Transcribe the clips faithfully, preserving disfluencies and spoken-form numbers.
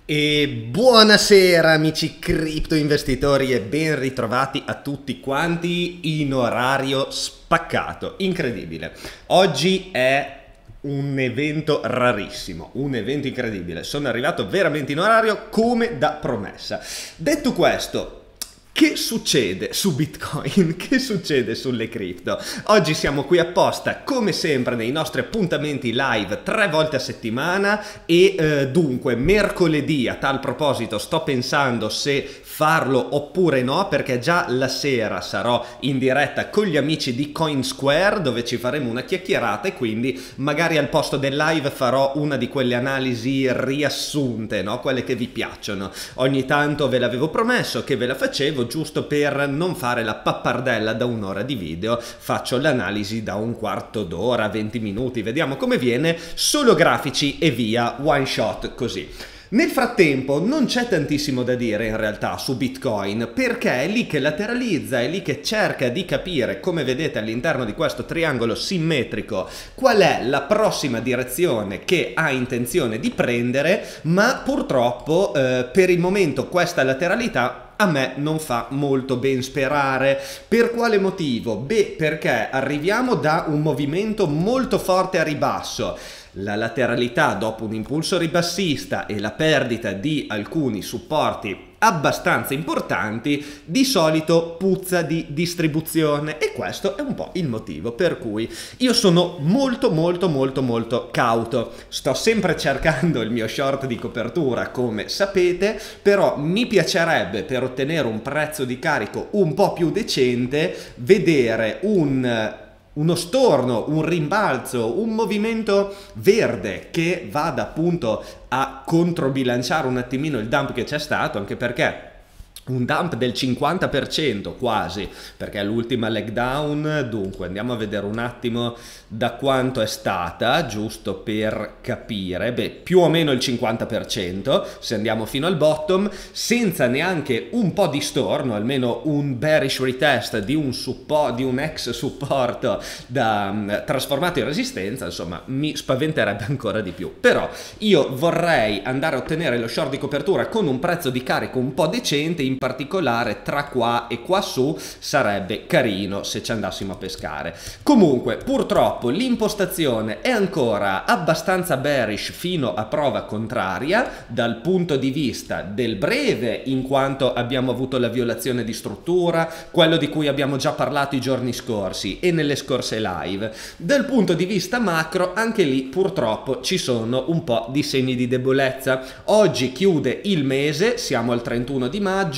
E buonasera amici cripto investitori e ben ritrovati a tutti quanti in orario spaccato, incredibile. Oggi è un evento rarissimo, un evento incredibile, sono arrivato veramente in orario come da promessa. Detto questo, che succede su Bitcoin? Che succede sulle cripto? Oggi siamo qui apposta, come sempre, nei nostri appuntamenti live tre volte a settimana e eh, dunque mercoledì, a tal proposito, sto pensando se farlo oppure no, perché già la sera sarò in diretta con gli amici di CoinSquare dove ci faremo una chiacchierata e quindi magari al posto del live farò una di quelle analisi riassunte, no? Quelle che vi piacciono. Ogni tanto ve l'avevo promesso che ve la facevo, giusto per non fare la pappardella da un'ora di video, faccio l'analisi da un quarto d'ora, venti minuti, vediamo come viene, solo grafici e via, one shot così. Nel frattempo non c'è tantissimo da dire in realtà su Bitcoin, perché è lì che lateralizza, è lì che cerca di capire, come vedete all'interno di questo triangolo simmetrico, qual è la prossima direzione che ha intenzione di prendere, ma purtroppo eh, per il momento questa lateralità a me non fa molto ben sperare. Per quale motivo? Beh, perché arriviamo da un movimento molto forte a ribasso. La lateralità dopo un impulso ribassista e la perdita di alcuni supporti abbastanza importanti di solito puzza di distribuzione, e questo è un po' il motivo per cui io sono molto molto molto molto cauto. Sto sempre cercando il mio short di copertura, come sapete, però mi piacerebbe, per ottenere un prezzo di carico un po' più decente, vedere un uno storno, un rimbalzo, un movimento verde che vada appunto a controbilanciare un attimino il dump che c'è stato, anche perché un dump del cinquanta per cento quasi, perché l'ultima leg down, dunque andiamo a vedere un attimo da quanto è stata, giusto per capire, beh, più o meno il cinquanta per cento, se andiamo fino al bottom, senza neanche un po' di storno, almeno un bearish retest di un, suppo, di un ex supporto da, um, trasformato in resistenza, insomma, mi spaventerebbe ancora di più. Però io vorrei andare a ottenere lo short di copertura con un prezzo di carico un po' decente, in particolare tra qua e qua su sarebbe carino se ci andassimo a pescare. Comunque purtroppo l'impostazione è ancora abbastanza bearish fino a prova contraria dal punto di vista del breve, in quanto abbiamo avuto la violazione di struttura, quello di cui abbiamo già parlato i giorni scorsi e nelle scorse live. Dal punto di vista macro anche lì purtroppo ci sono un po' di segni di debolezza. Oggi chiude il mese, siamo al trentuno di maggio,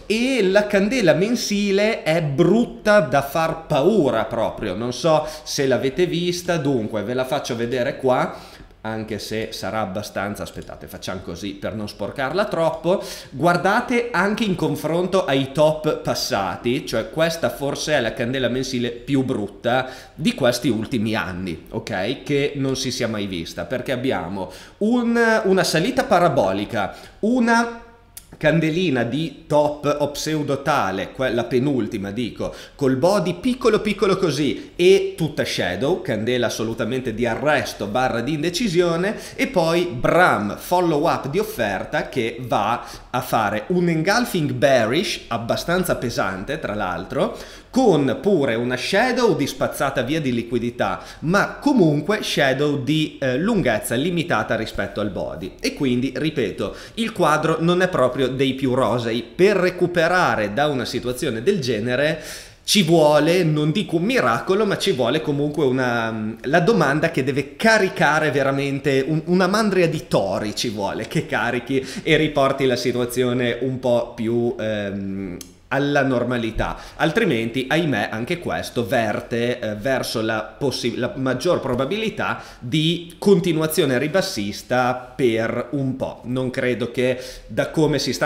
e la candela mensile è brutta da far paura proprio, non so se l'avete vista, dunque ve la faccio vedere qua, anche se sarà abbastanza, aspettate, facciamo così per non sporcarla troppo. Guardate anche in confronto ai top passati, cioè questa forse è la candela mensile più brutta di questi ultimi anni, ok? Che non si sia mai vista, perché abbiamo un, una salita parabolica, una candelina di top o pseudo tale, quella penultima dico, col body piccolo piccolo così e tutta shadow, candela assolutamente di arresto barra di indecisione, e poi Bram follow up di offerta che va a fare un engulfing bearish abbastanza pesante tra l'altro, con pure una shadow di spazzata via di liquidità, ma comunque shadow di eh, lunghezza limitata rispetto al body, e quindi ripeto il quadro non è proprio dei più rosei. Per recuperare da una situazione del genere ci vuole, non dico un miracolo, ma ci vuole comunque una, la domanda che deve caricare veramente, un, una mandria di tori ci vuole, che carichi e riporti la situazione un po' più ehm, alla normalità, altrimenti ahimè anche questo verte eh, verso la, la maggior probabilità di continuazione ribassista per un po'. Non credo che, da come si sta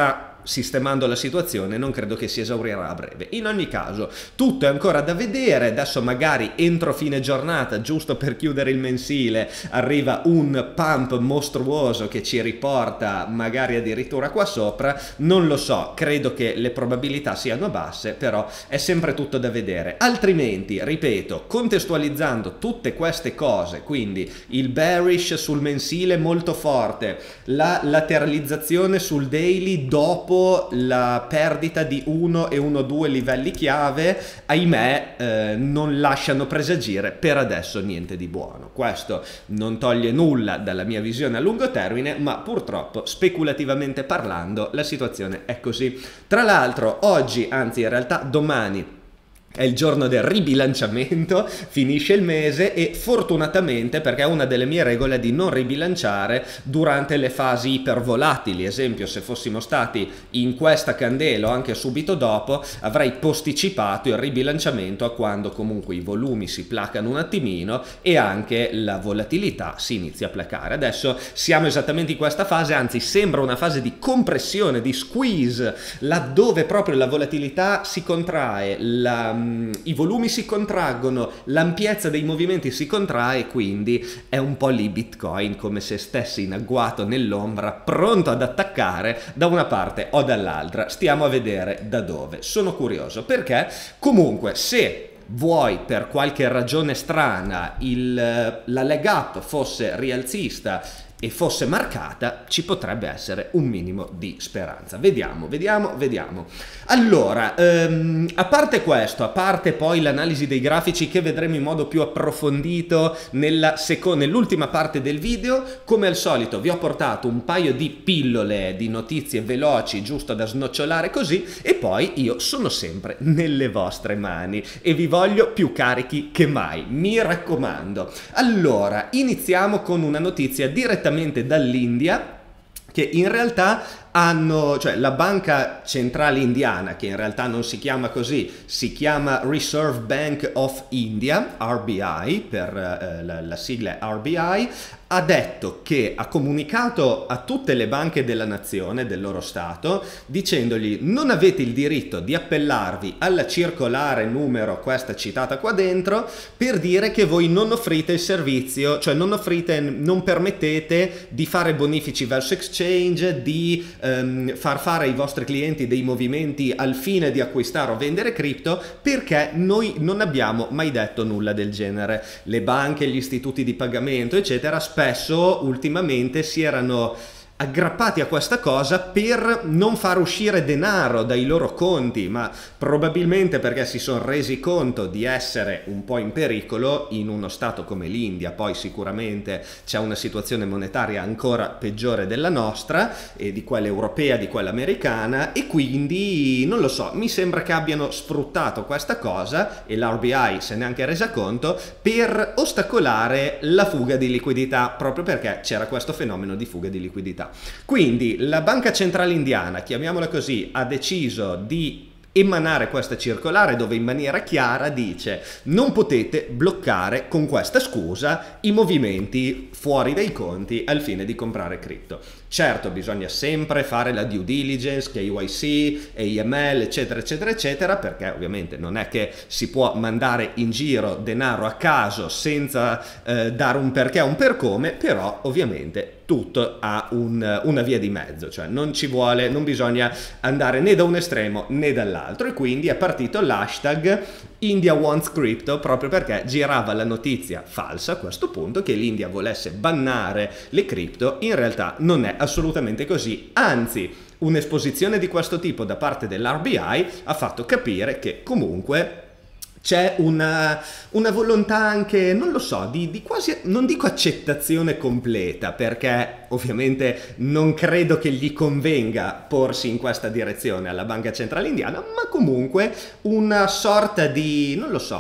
sistemando la situazione, non credo che si esaurirà a breve. In ogni caso, tutto è ancora da vedere, adesso magari entro fine giornata, giusto per chiudere il mensile, arriva un pump mostruoso che ci riporta magari addirittura qua sopra, non lo so, credo che le probabilità siano basse, però è sempre tutto da vedere. Altrimenti, ripeto, contestualizzando tutte queste cose, quindi il bearish sul mensile molto forte, la lateralizzazione sul daily dopo la perdita di uno e uno due livelli chiave, ahimè eh, non lasciano presagire per adesso niente di buono. Questo non toglie nulla dalla mia visione a lungo termine, ma purtroppo speculativamente parlando la situazione è così. Tra l'altro oggi, anzi in realtà domani, è il giorno del ribilanciamento, finisce il mese e fortunatamente, perché è una delle mie regole di non ribilanciare durante le fasi ipervolatili, esempio se fossimo stati in questa candela o anche subito dopo, avrei posticipato il ribilanciamento a quando comunque i volumi si placano un attimino e anche la volatilità si inizia a placare. Adesso siamo esattamente in questa fase, anzi sembra una fase di compressione, di squeeze, laddove proprio la volatilità si contrae, la i volumi si contraggono, l'ampiezza dei movimenti si contrae, quindi è un po' lì Bitcoin come se stesse in agguato nell'ombra, pronto ad attaccare da una parte o dall'altra. Stiamo a vedere da dove. Sono curioso perché comunque se vuoi per qualche ragione strana il, la leg up fosse rialzista e fosse marcata, ci potrebbe essere un minimo di speranza. Vediamo, vediamo, vediamo. Allora, ehm, a parte questo, a parte poi l'analisi dei grafici che vedremo in modo più approfondito nella nell'ultima parte del video, come al solito vi ho portato un paio di pillole di notizie veloci giusto da snocciolare così, e poi io sono sempre nelle vostre mani e vi voglio più carichi che mai, mi raccomando. Allora, iniziamo con una notizia direttamente dall'India, che in realtà hanno, cioè la banca centrale indiana, che in realtà non si chiama così, si chiama Reserve Bank of India, R B I, per eh, la, la sigla R B I, ha detto che ha comunicato a tutte le banche della nazione, del loro stato, dicendogli: non avete il diritto di appellarvi alla circolare numero questa citata qua dentro per dire che voi non offrite il servizio, cioè non offrite, non permettete di fare bonifici verso exchange, di ehm, far fare ai vostri clienti dei movimenti al fine di acquistare o vendere cripto, perché noi non abbiamo mai detto nulla del genere. Le banche, gli istituti di pagamento eccetera spesso ultimamente si erano aggrappati a questa cosa per non far uscire denaro dai loro conti, ma probabilmente perché si sono resi conto di essere un po' in pericolo in uno stato come l'India. Poi sicuramente c'è una situazione monetaria ancora peggiore della nostra, e di quella europea, di quella americana, e quindi non lo so, mi sembra che abbiano sfruttato questa cosa, e l'R B I se ne è anche resa conto, per ostacolare la fuga di liquidità, proprio perché c'era questo fenomeno di fuga di liquidità. Quindi la banca centrale indiana, chiamiamola così, ha deciso di emanare questa circolare dove in maniera chiara dice: non potete bloccare con questa scusa i movimenti fuori dai conti al fine di comprare cripto. Certo, bisogna sempre fare la due diligence, K Y C, A M L, eccetera, eccetera, eccetera, perché ovviamente non è che si può mandare in giro denaro a caso senza eh, dare un perché o un per come, però ovviamente tutto ha un, una via di mezzo, cioè non ci vuole, non bisogna andare né da un estremo né dall'altro, e quindi è partito l'hashtag India Wants Crypto, proprio perché girava la notizia falsa a questo punto che l'India volesse bannare le cripto. In realtà non è assolutamente così, anzi un'esposizione di questo tipo da parte dell'R B I ha fatto capire che comunque c'è una, una volontà anche, non lo so, di, di quasi, non dico accettazione completa, perché ovviamente non credo che gli convenga porsi in questa direzione alla Banca Centrale Indiana, ma comunque una sorta di, non lo so,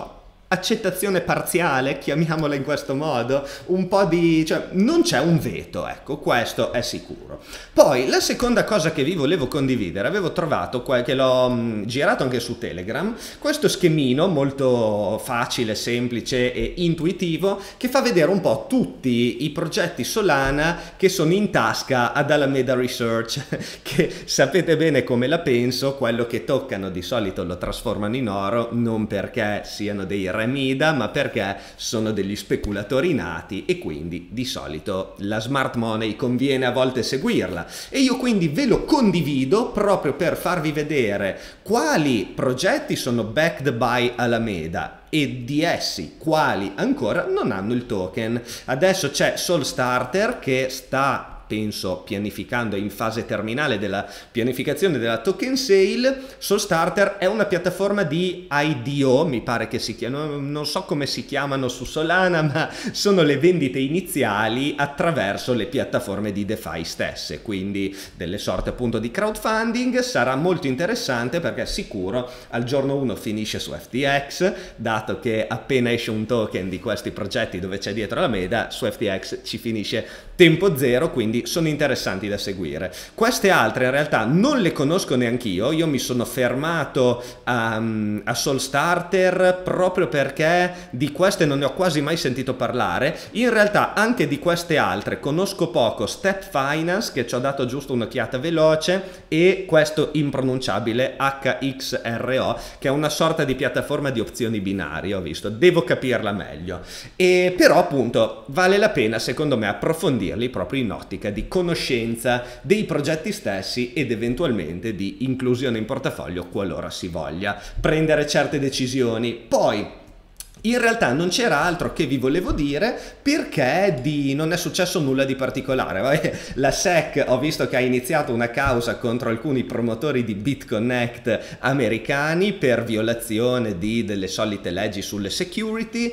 accettazione parziale, chiamiamola in questo modo, un po' di... cioè non c'è un veto, ecco, questo è sicuro. Poi la seconda cosa che vi volevo condividere, avevo trovato, che l'ho mh, girato anche su Telegram, questo schemino molto facile, semplice e intuitivo che fa vedere un po' tutti i progetti Solana che sono in tasca ad Alameda Research, che sapete bene come la penso, quello che toccano di solito lo trasformano in oro, non perché siano dei Remida, ma perché sono degli speculatori nati e quindi di solito la smart money conviene a volte seguirla, e io quindi ve lo condivido proprio per farvi vedere quali progetti sono backed by Alameda e di essi quali ancora non hanno il token. Adesso c'è Solstarter che sta, penso, pianificando, in fase terminale della pianificazione della token sale. Solstarter è una piattaforma di I D O, mi pare che si chiamano, non so come si chiamano su Solana, ma sono le vendite iniziali attraverso le piattaforme di DeFi stesse, quindi delle sorte appunto di crowdfunding. Sarà molto interessante perché sicuro al giorno uno finisce su F T X, dato che appena esce un token di questi progetti dove c'è dietro Alameda, su F T X ci finisce tempo zero, quindi sono interessanti da seguire. Queste altre in realtà non le conosco neanch'io, io mi sono fermato a, a Solstarter proprio perché di queste non ne ho quasi mai sentito parlare. In realtà anche di queste altre conosco poco Step Finance, che ci ho dato giusto un'occhiata veloce, e questo impronunciabile H X R O, che è una sorta di piattaforma di opzioni binarie, ho visto, devo capirla meglio. E però appunto vale la pena secondo me approfondirli proprio in ottica di conoscenza dei progetti stessi ed eventualmente di inclusione in portafoglio qualora si voglia prendere certe decisioni. Poi in realtà non c'era altro che vi volevo dire, perché di... non è successo nulla di particolare. Vabbè, la S E C ho visto che ha iniziato una causa contro alcuni promotori di BitConnect americani per violazione di delle solite leggi sulle security,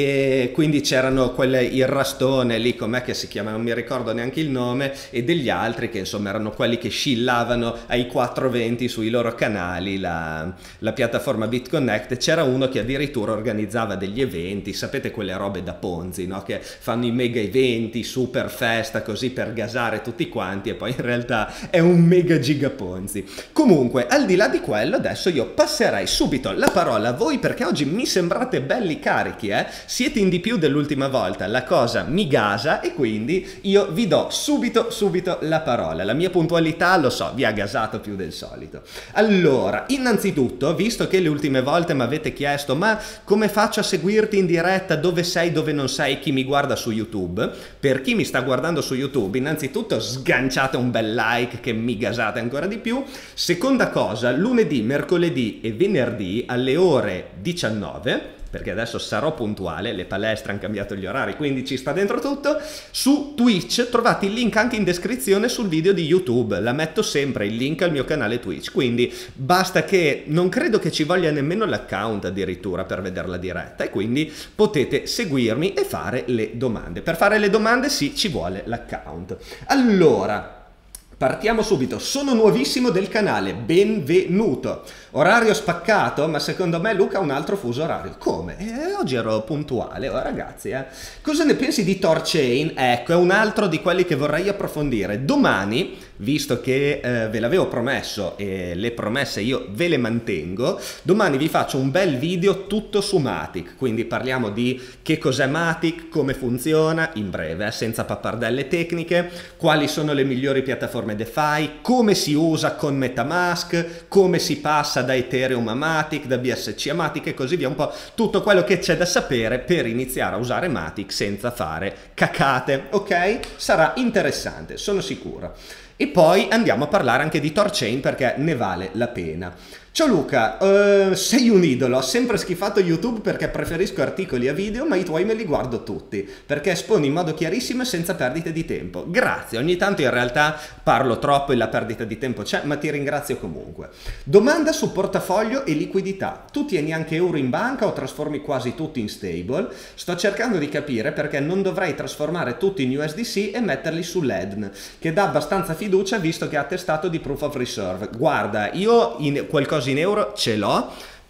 e quindi c'erano quelle, il Rastone lì, com'è che si chiama, non mi ricordo neanche il nome, e degli altri che insomma erano quelli che scillavano ai quattrocentoventi sui loro canali la, la piattaforma BitConnect. C'era uno che addirittura organizzava degli eventi, sapete quelle robe da Ponzi, no? Che fanno i mega eventi, super festa, così per gasare tutti quanti, e poi in realtà è un mega giga Ponzi. Comunque, al di là di quello, adesso io passerei subito la parola a voi, perché oggi mi sembrate belli carichi, eh? Siete in di più dell'ultima volta, la cosa mi gasa, e quindi io vi do subito subito la parola. La mia puntualità, lo so, vi ha gasato più del solito. Allora, innanzitutto, visto che le ultime volte mi avete chiesto ma come faccio a seguirti in diretta, dove sei, dove non sei, chi mi guarda su YouTube, per chi mi sta guardando su YouTube, innanzitutto sganciate un bel like che mi gasate ancora di più. Seconda cosa, lunedì, mercoledì e venerdì alle ore diciannove, perché adesso sarò puntuale, le palestre hanno cambiato gli orari, quindi ci sta dentro tutto, su Twitch trovate il link anche in descrizione sul video di YouTube, la metto sempre il link al mio canale Twitch, quindi basta che, non credo che ci voglia nemmeno l'account addirittura per vedere la diretta, e quindi potete seguirmi e fare le domande. Per fare le domande sì, ci vuole l'account. Allora, partiamo subito. Sono nuovissimo del canale, benvenuto. Orario spaccato, ma secondo me Luca ha un altro fuso orario. Come? Eh, oggi ero puntuale, oh, ragazzi. Eh. Cosa ne pensi di Thorchain? Ecco, è un altro di quelli che vorrei approfondire. Domani, visto che eh, ve l'avevo promesso e le promesse io ve le mantengo, domani vi faccio un bel video tutto su Matic. Quindi parliamo di che cos'è Matic, come funziona, in breve, eh, senza pappardelle tecniche, quali sono le migliori piattaforme DeFi, come si usa con MetaMask, come si passa da Ethereum a Matic, da B S C a Matic e così via, un po' tutto quello che c'è da sapere per iniziare a usare Matic senza fare cacate, ok? Sarà interessante, sono sicuro. E poi andiamo a parlare anche di Thorchain, perché ne vale la pena. Ciao Luca, uh, sei un idolo, ho sempre schifato YouTube perché preferisco articoli a video, ma i tuoi me li guardo tutti, perché esponi in modo chiarissimo e senza perdite di tempo. Grazie, ogni tanto in realtà parlo troppo e la perdita di tempo c'è, ma ti ringrazio comunque. Domanda su portafoglio e liquidità. Tu tieni anche euro in banca o trasformi quasi tutti in stable? Sto cercando di capire perché non dovrei trasformare tutti in U S D C e metterli sull'E D N, che dà abbastanza fiducia visto che ha attestato di Proof of Reserve. Guarda, io in qualcosa in euro ce l'ho,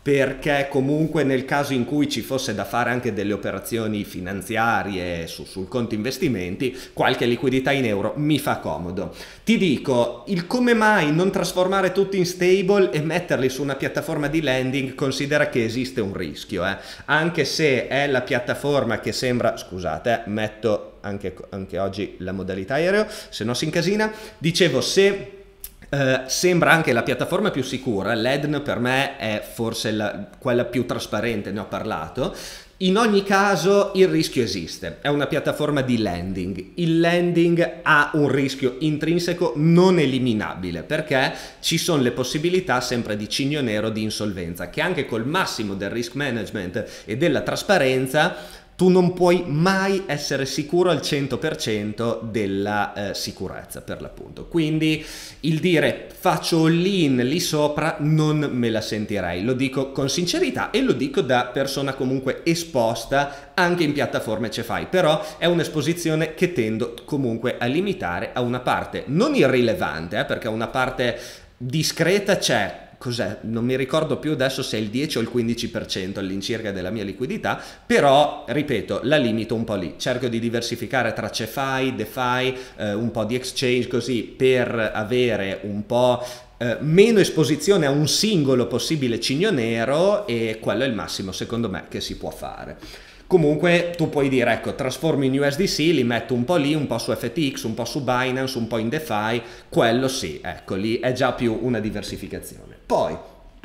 perché comunque nel caso in cui ci fosse da fare anche delle operazioni finanziarie su, sul conto investimenti, qualche liquidità in euro mi fa comodo. Ti dico, il come mai non trasformare tutti in stable e metterli su una piattaforma di lending, considera che esiste un rischio, eh? Anche se è la piattaforma che sembra, scusate, eh, metto anche, anche oggi la modalità aereo, se no si incasina, dicevo se... Uh, sembra anche la piattaforma più sicura, l'E D N per me è forse la, quella più trasparente, ne ho parlato. In ogni caso il rischio esiste, è una piattaforma di lending, il lending ha un rischio intrinseco non eliminabile perché ci sono le possibilità sempre di cigno nero di insolvenza che anche col massimo del risk management e della trasparenza tu non puoi mai essere sicuro al cento per cento della eh, sicurezza per l'appunto, quindi il dire faccio all-in lì sopra non me la sentirei, lo dico con sincerità e lo dico da persona comunque esposta anche in piattaforme C F I, però è un'esposizione che tendo comunque a limitare a una parte non irrilevante, eh, perché una parte discreta c'è. Cos'è? Non mi ricordo più adesso se è il dieci o il quindici per cento all'incirca della mia liquidità, però, ripeto, la limito un po' lì. Cerco di diversificare tra C F I, DeFi, eh, un po' di exchange così per avere un po' eh, meno esposizione a un singolo possibile cigno nero e quello è il massimo, secondo me, che si può fare. Comunque tu puoi dire, ecco, trasformo in U S D C, li metto un po' lì, un po' su F T X, un po' su Binance, un po' in DeFi, quello sì, ecco, lì è già più una diversificazione. Poi,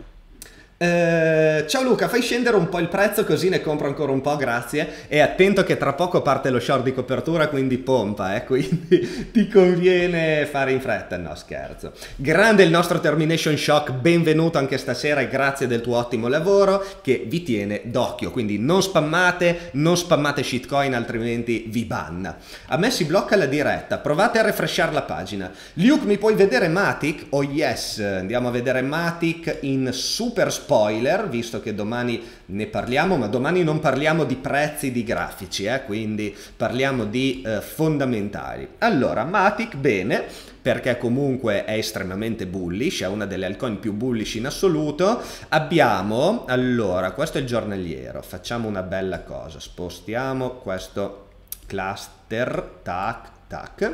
eh, ciao Luca, fai scendere un po' il prezzo così ne compro ancora un po', grazie, e attento che tra poco parte lo short di copertura, quindi pompa, eh, quindi ti conviene fare in fretta, no scherzo. Grande il nostro Termination Shock, benvenuto anche stasera e grazie del tuo ottimo lavoro che vi tiene d'occhio, quindi non spammate, non spammate shitcoin altrimenti vi banna. A me si blocca la diretta, provate a refreshare la pagina. Luke, mi puoi vedere Matic? Oh yes, andiamo a vedere Matic in super spoiler, visto che domani ne parliamo, ma domani non parliamo di prezzi di grafici, eh, quindi parliamo di eh, fondamentali. Allora, Matic bene, perché comunque è estremamente bullish, è una delle altcoin più bullish in assoluto. Abbiamo, allora, questo è il giornaliero, facciamo una bella cosa, spostiamo questo cluster, tac, tac.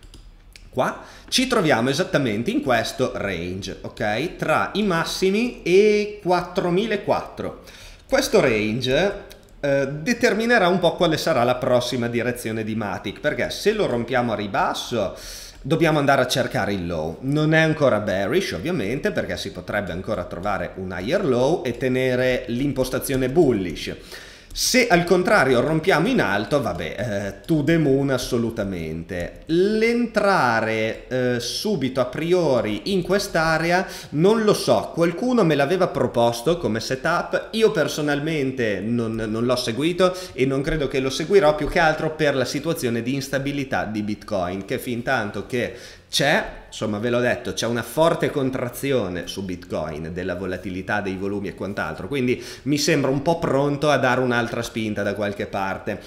Qua ci troviamo esattamente in questo range, ok? Tra i massimi e quattromilaquattrocento. Questo range eh, determinerà un po' quale sarà la prossima direzione di Matic, perché se lo rompiamo a ribasso dobbiamo andare a cercare il low. Non è ancora bearish ovviamente, perché si potrebbe ancora trovare un higher low e tenere l'impostazione bullish. Se al contrario rompiamo in alto, vabbè, eh, to the moon assolutamente. L'entrare eh, subito a priori in quest'area non lo so, qualcuno me l'aveva proposto come setup, io personalmente non, non l'ho seguito e non credo che lo seguirò, più che altro per la situazione di instabilità di Bitcoin, che fin tanto che c'è, insomma ve l'ho detto, c'è una forte contrazione su Bitcoin della volatilità dei volumi e quant'altro, quindi mi sembra un po' pronto a dare un'altra spinta da qualche parte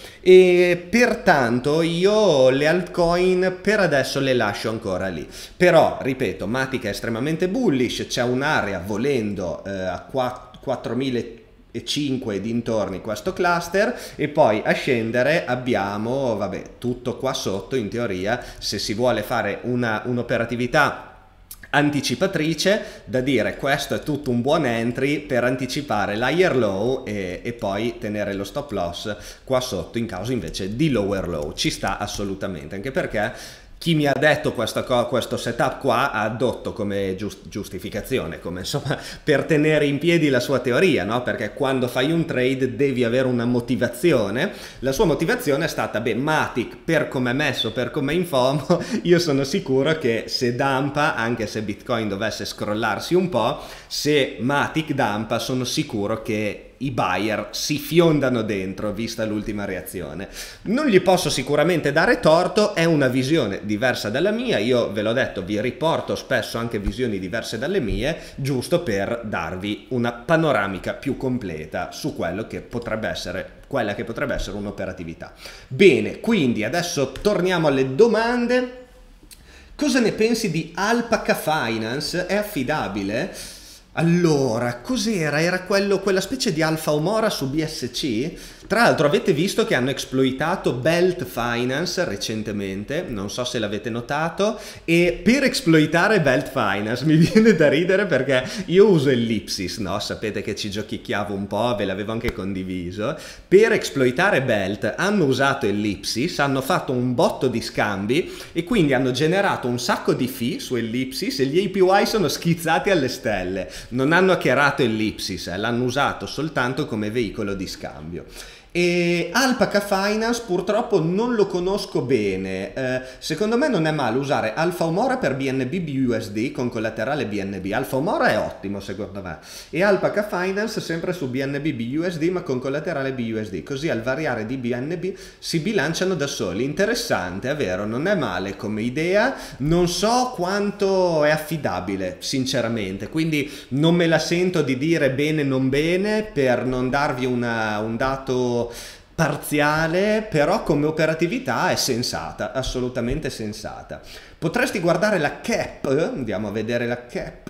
e pertanto io le altcoin per adesso le lascio ancora lì. Però, ripeto, Matic è estremamente bullish, c'è un'area volendo eh, a quattromila e cinque dintorni questo cluster e poi a scendere abbiamo, vabbè, tutto qua sotto in teoria, se si vuole fare una un'operatività anticipatrice, da dire questo è tutto un buon entry per anticipare l'higher low e, e poi tenere lo stop loss qua sotto in caso invece di lower low. Ci sta assolutamente, anche perché chi mi ha detto questo, questo setup qua ha addotto come giust, giustificazione, come insomma per tenere in piedi la sua teoria, no? Perché quando fai un trade devi avere una motivazione. La sua motivazione è stata, beh, Matic per come è messo, per come è in FOMO, io sono sicuro che se dampa, anche se Bitcoin dovesse scrollarsi un po', se Matic dampa sono sicuro che i buyer si fiondano dentro, vista l'ultima reazione. Non gli posso sicuramente dare torto, è una visione diversa dalla mia, io ve l'ho detto, vi riporto spesso anche visioni diverse dalle mie, giusto per darvi una panoramica più completa su quello che potrebbe essere, quella che potrebbe essere un'operatività. Bene, quindi adesso torniamo alle domande. Cosa ne pensi di Alpaca Finance? È affidabile? Allora, cos'era? Era quello, quella specie di Alfa Omora su B S C? Tra l'altro avete visto che hanno esploitato Belt Finance recentemente, non so se l'avete notato, e per esploitare Belt Finance mi viene da ridere perché io uso Ellipsis, no? Sapete che ci giochicchiavo un po', ve l'avevo anche condiviso. Per esploitare Belt hanno usato Ellipsis, hanno fatto un botto di scambi e quindi hanno generato un sacco di fee su Ellipsis e gli A P Y sono schizzati alle stelle. Non hanno hackerato Ellipsis, eh, l'hanno usato soltanto come veicolo di scambio. E Alpaca Finance purtroppo non lo conosco bene, eh, secondo me non è male usare Alfa Omora per B N B B U S D con collaterale B N B. Alfa Omora è ottimo secondo me, e Alpaca Finance sempre su B N B B U S D ma con collaterale B U S D, così al variare di B N B si bilanciano da soli. Interessante, è vero, non è male come idea, non so quanto è affidabile sinceramente, quindi non me la sento di dire bene non bene per non darvi una, un dato parziale, però come operatività è sensata, assolutamente sensata. Potresti guardare la cap, andiamo a vedere la cap.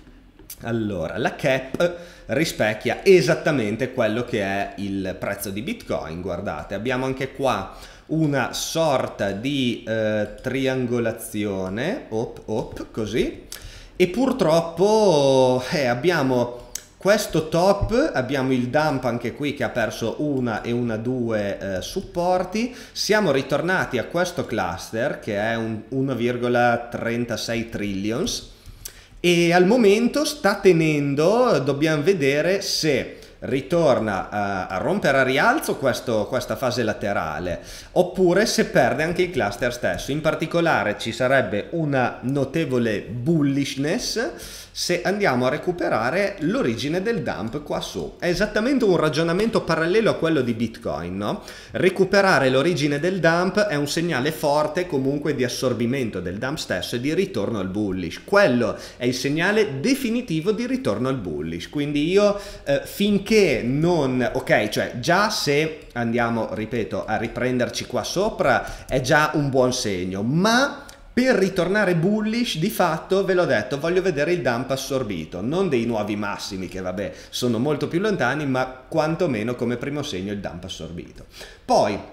Allora, la cap rispecchia esattamente quello che è il prezzo di Bitcoin, guardate, abbiamo anche qua una sorta di eh, triangolazione, op, op, così, e purtroppo eh, abbiamo questo top, abbiamo il dump anche qui che ha perso una e una due eh, supporti, siamo ritornati a questo cluster che è un uno virgola trentasei trillions e al momento sta tenendo, dobbiamo vedere se ritorna a, a rompere a rialzo questo, questa fase laterale oppure se perde anche il cluster stesso. In particolare ci sarebbe una notevole bullishness se andiamo a recuperare l'origine del dump qua su. È esattamente un ragionamento parallelo a quello di Bitcoin, no? Recuperare l'origine del dump è un segnale forte comunque di assorbimento del dump stesso e di ritorno al bullish. Quello è il segnale definitivo di ritorno al bullish. Quindi io eh, finché non... ok, cioè già se andiamo, ripeto, a riprenderci qua sopra è già un buon segno, ma... per ritornare bullish, di fatto, ve l'ho detto, voglio vedere il dump assorbito, non dei nuovi massimi che vabbè sono molto più lontani, ma quantomeno come primo segno il dump assorbito. Poi,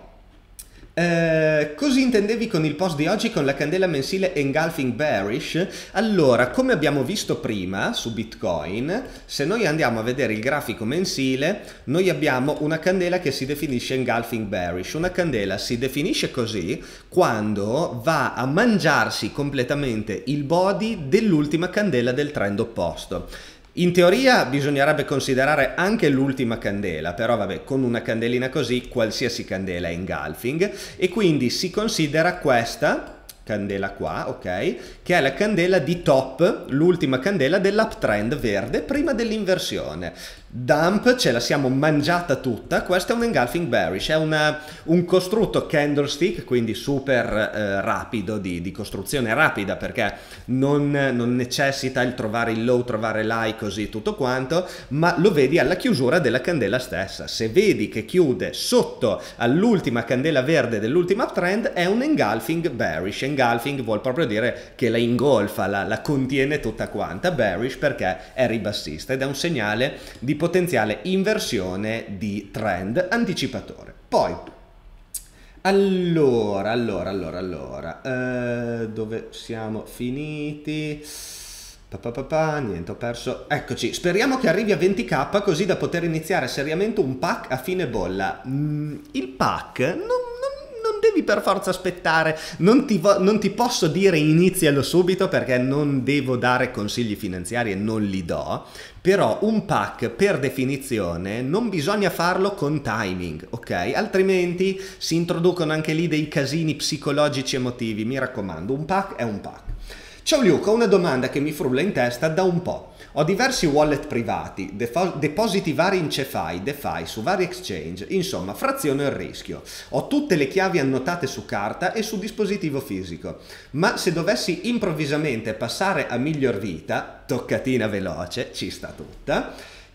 eh, così intendevi con il post di oggi con la candela mensile engulfing bearish? Allora, come abbiamo visto prima su Bitcoin, se noi andiamo a vedere il grafico mensile, noi abbiamo una candela che si definisce engulfing bearish. Una candela si definisce così quando va a mangiarsi completamente il body dell'ultima candela del trend opposto. In teoria bisognerebbe considerare anche l'ultima candela, però vabbè, con una candelina così qualsiasi candela è engulfing e quindi si considera questa candela qua, ok, che è la candela di top, l'ultima candela dell'uptrend verde prima dell'inversione. Dump ce la siamo mangiata tutta, questo è un engulfing bearish, è una, un costrutto candlestick, quindi super eh, rapido, di, di costruzione rapida perché non, non necessita il trovare il low, trovare l'high, così tutto quanto, ma lo vedi alla chiusura della candela stessa. Se vedi che chiude sotto all'ultima candela verde dell'ultima uptrend è un engulfing bearish. Engulfing vuol proprio dire che la ingolfa, la, la contiene tutta quanta, bearish perché è ribassista ed è un segnale di potenziale inversione di trend anticipatore. Poi, allora, allora, allora, allora, eh, dove siamo finiti? Pa, pa, pa, pa, niente, ho perso. Eccoci, speriamo che arrivi a venti K così da poter iniziare seriamente un pack a fine bolla. Mm, il pack non... devi per forza aspettare, non ti, non ti posso dire inizialo subito perché non devo dare consigli finanziari e non li do, però un pack per definizione non bisogna farlo con timing, ok? Altrimenti si introducono anche lì dei casini psicologici emotivi, mi raccomando, un pack è un pack. Ciao Luca, ho una domanda che mi frulla in testa da un po'. Ho diversi wallet privati, depositi vari in CeFi, DeFi, su vari exchange, insomma fraziono il rischio. Ho tutte le chiavi annotate su carta e su dispositivo fisico, ma se dovessi improvvisamente passare a miglior vita, toccatina veloce, ci sta tutta,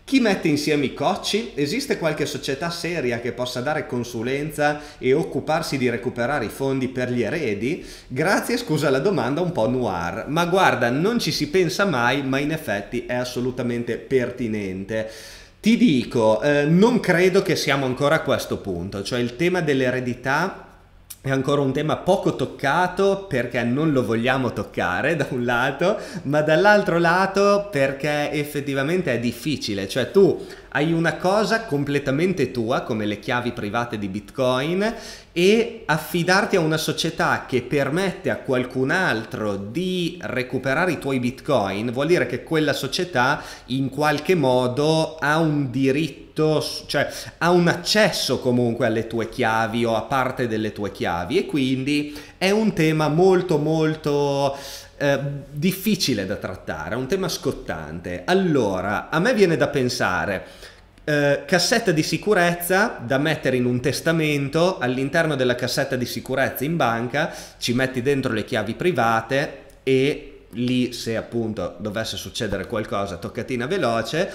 Chi mette insieme i cocci? Esiste qualche società seria che possa dare consulenza e occuparsi di recuperare i fondi per gli eredi? Grazie, scusa la domanda un po' noir, ma guarda, non ci si pensa mai, ma in effetti è assolutamente pertinente. Ti dico, eh, non credo che siamo ancora a questo punto, cioè il tema dell'eredità è ancora un tema poco toccato perché non lo vogliamo toccare da un lato, ma dall'altro lato perché effettivamente è difficile, cioè tu hai una cosa completamente tua come le chiavi private di Bitcoin e affidarti a una società che permette a qualcun altro di recuperare i tuoi Bitcoin vuol dire che quella società in qualche modo ha un diritto, cioè ha un accesso comunque alle tue chiavi o a parte delle tue chiavi e quindi è un tema molto molto eh, difficile da trattare, è un tema scottante. Allora, a me viene da pensare eh, cassetta di sicurezza da mettere in un testamento, all'interno della cassetta di sicurezza in banca ci metti dentro le chiavi private e lì se appunto dovesse succedere qualcosa toccatina veloce,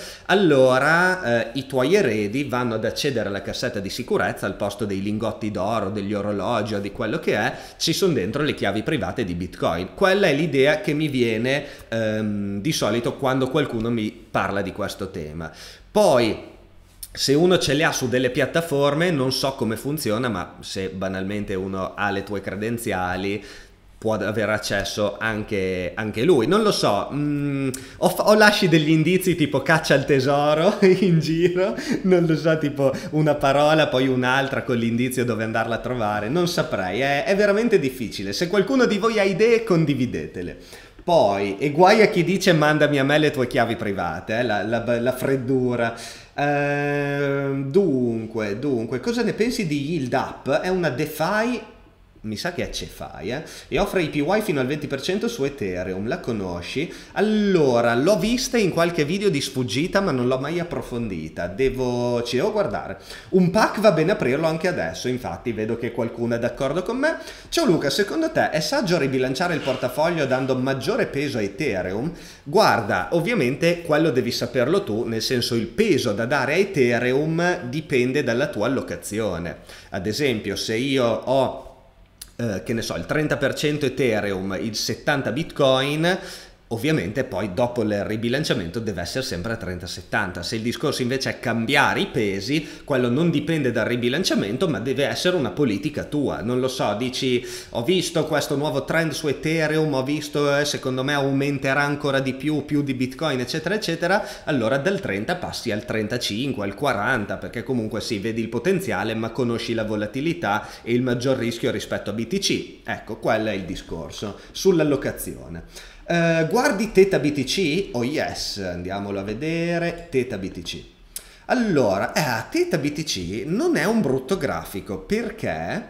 allora eh, i tuoi eredi vanno ad accedere alla cassetta di sicurezza al posto dei lingotti d'oro, degli orologi o di quello che è, ci sono dentro le chiavi private di Bitcoin. Quella è l'idea che mi viene ehm, di solito quando qualcuno mi parla di questo tema. Poi se uno ce le ha su delle piattaforme non so come funziona, ma se banalmente uno ha le tue credenziali può avere accesso anche, anche lui, non lo so, mm, o, o lasci degli indizi tipo caccia al tesoro in giro, non lo so, tipo una parola poi un'altra con l'indizio dove andarla a trovare, non saprei, è, è veramente difficile. Se qualcuno di voi ha idee condividetele. Poi, e guai a chi dice mandami a me le tue chiavi private, eh, la, la, la freddura. Ehm, dunque, dunque, cosa ne pensi di Yield Up? È una DeFi, mi sa che è CeFi, eh? E offre A P Y fino al venti per cento su Ethereum, la conosci? Allora, l'ho vista in qualche video di sfuggita ma non l'ho mai approfondita, devo... ci devo guardare. Un pack va bene aprirlo anche adesso, infatti vedo che qualcuno è d'accordo con me. Ciao Luca, secondo te è saggio ribilanciare il portafoglio dando maggiore peso a Ethereum? Guarda, ovviamente quello devi saperlo tu, nel senso il peso da dare a Ethereum dipende dalla tua allocazione. Ad esempio, se io ho Uh, che ne so, il trenta per cento Ethereum, il settanta Bitcoin, ovviamente poi dopo il ribilanciamento deve essere sempre a trenta settanta. Se il discorso invece è cambiare i pesi, quello non dipende dal ribilanciamento ma deve essere una politica tua. Non lo so, dici ho visto questo nuovo trend su Ethereum, ho visto eh, secondo me aumenterà ancora di più, più di Bitcoin eccetera eccetera, allora dal trenta passi al trentacinque, al quaranta, perché comunque sì, vedi il potenziale ma conosci la volatilità e il maggior rischio rispetto a B T C. Ecco, quello è il discorso sull'allocazione. Uh, guardi Theta B T C? Oh yes, andiamolo a vedere, Theta B T C. Allora, eh, Theta B T C non è un brutto grafico perché,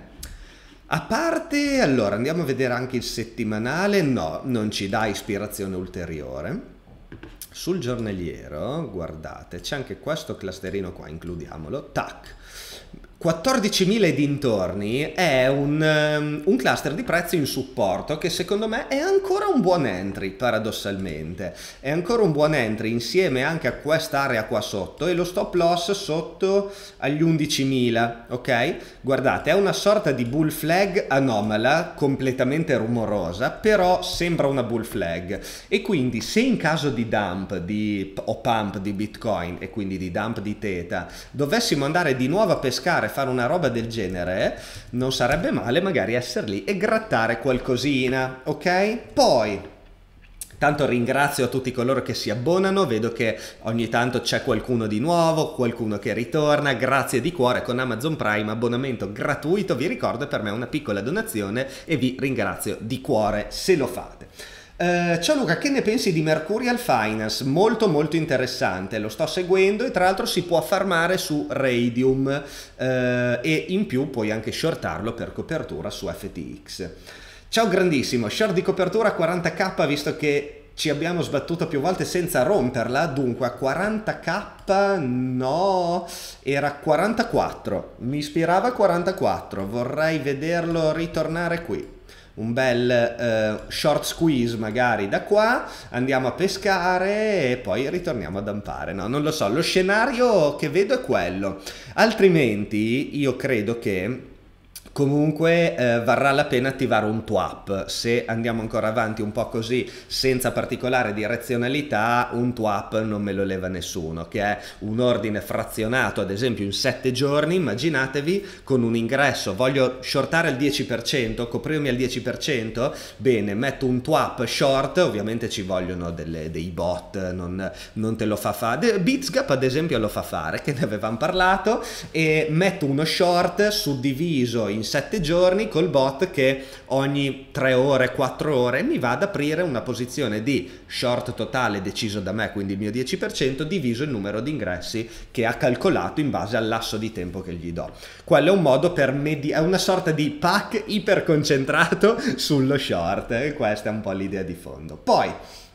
a parte, allora andiamo a vedere anche il settimanale, no, non ci dà ispirazione ulteriore. Sul giornaliero, guardate, c'è anche questo clusterino qua, includiamolo, tac. quattordicimila e dintorni è un, um, un cluster di prezzi in supporto che secondo me è ancora un buon entry, paradossalmente è ancora un buon entry insieme anche a quest'area qua sotto e lo stop loss sotto agli undicimila, ok? Guardate, è una sorta di bull flag anomala, completamente rumorosa, però sembra una bull flag e quindi se in caso di dump di, o pump di Bitcoin e quindi di dump di Theta dovessimo andare di nuovo a pescare, fare una roba del genere, non sarebbe male magari essere lì e grattare qualcosina, ok? Poi tanto ringrazio a tutti coloro che si abbonano, vedo che ogni tanto c'è qualcuno di nuovo, qualcuno che ritorna, grazie di cuore. Con Amazon Prime abbonamento gratuito, vi ricordo, per me è una piccola donazione e vi ringrazio di cuore se lo fate. Uh, ciao Luca, che ne pensi di Mercurial Finance? Molto molto interessante, lo sto seguendo e tra l'altro si può farmare su Radium uh, e in più puoi anche shortarlo per copertura su F T X. Ciao grandissimo, short di copertura a quaranta k visto che ci abbiamo sbattuto più volte senza romperla, dunque a quaranta k no, era quarantaquattro, mi ispirava a quarantaquattro, vorrei vederlo ritornare qui. un bel eh, short squeeze magari da qua, andiamo a pescare e poi ritorniamo a dampare. No, non lo so, lo scenario che vedo è quello. Altrimenti io credo che comunque eh, varrà la pena attivare un twap. Se andiamo ancora avanti un po' così senza particolare direzionalità, un twap non me lo leva nessuno, che è un ordine frazionato ad esempio in sette giorni. Immaginatevi con un ingresso, voglio shortare il dieci per cento, coprirmi al dieci per cento, bene, metto un twap short, ovviamente ci vogliono delle, dei bot, non, non te lo fa fare. Bitsgap ad esempio lo fa fare, che ne avevamo parlato, e metto uno short suddiviso in sette giorni col bot che ogni tre ore, quattro ore mi va ad aprire una posizione di short totale deciso da me, quindi il mio dieci per cento diviso il numero di ingressi che ha calcolato in base al lasso di tempo che gli do. Quello è un modo per mediare, è una sorta di pack iperconcentrato sullo short, e questa è un po' l'idea di fondo. Poi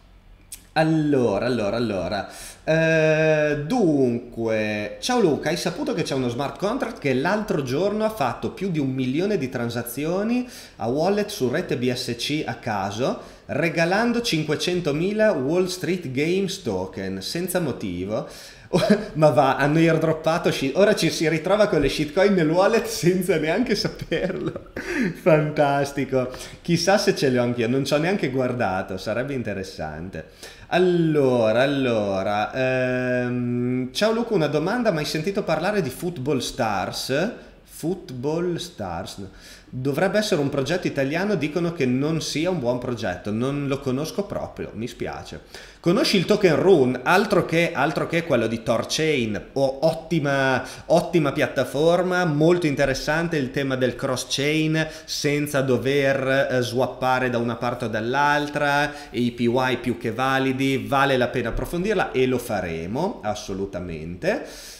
Allora, allora, allora, eh, dunque, ciao Luca, hai saputo che c'è uno smart contract che l'altro giorno ha fatto più di un milione di transazioni a wallet su rete B S C a caso, regalando cinquecentomila Wall Street Games token, senza motivo? Ma va, hanno airdroppato, ora ci si ritrova con le shitcoin nel wallet senza neanche saperlo. Fantastico, chissà se ce le ho anch'io, non ci ho neanche guardato, sarebbe interessante. Allora, allora, ehm, ciao Luca, una domanda, ma hai sentito parlare di Football Stars? Football Stars dovrebbe essere un progetto italiano, dicono che non sia un buon progetto, non lo conosco proprio, mi spiace. Conosci il token Rune? Altro che, altro che quello di Thorchain, oh, ottima, ottima piattaforma, molto interessante il tema del cross chain senza dover eh, swappare da una parte o dall'altra, A P Y più che validi, vale la pena approfondirla e lo faremo assolutamente.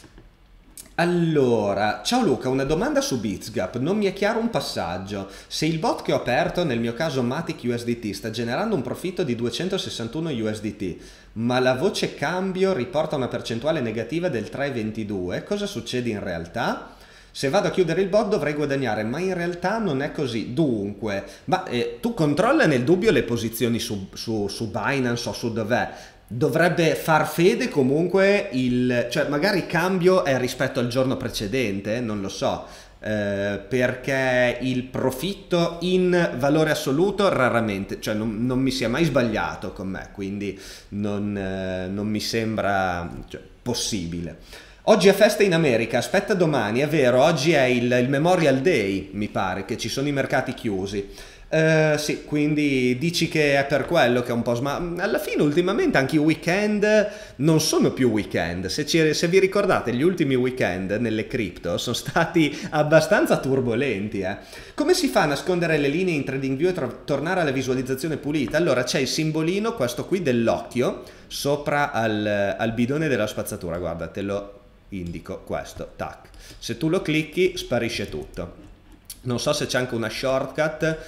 Allora, ciao Luca, una domanda su Bitsgap, non mi è chiaro un passaggio. Se il bot che ho aperto, nel mio caso Matic U S D T, sta generando un profitto di duecentosessantuno U S D T, ma la voce cambio riporta una percentuale negativa del tre virgola ventidue, cosa succede in realtà? Se vado a chiudere il bot dovrei guadagnare, ma in realtà non è così. Dunque, ma eh, tu controlla nel dubbio le posizioni su, su, su Binance o su dov'è? Dovrebbe far fede comunque il, cioè magari il cambio è rispetto al giorno precedente, non lo so, eh, perché il profitto in valore assoluto raramente, cioè non, non mi sia mai sbagliato con me, quindi non, eh, non mi sembra, cioè, possibile. Oggi è festa in America, aspetta domani, è vero, oggi è il, il Memorial Day, mi pare, che ci sono i mercati chiusi. Uh, sì, quindi dici che è per quello che è un po' sma... alla fine ultimamente anche i weekend non sono più weekend. Se, ci, se vi ricordate, gli ultimi weekend nelle cripto sono stati abbastanza turbolenti, eh. Come si fa a nascondere le linee in TradingView e tornare alla visualizzazione pulita? Allora c'è il simbolino, questo qui dell'occhio sopra al, al bidone della spazzatura, guarda, te lo indico, questo, tac, se tu lo clicchi sparisce tutto. Non so se c'è anche una shortcut,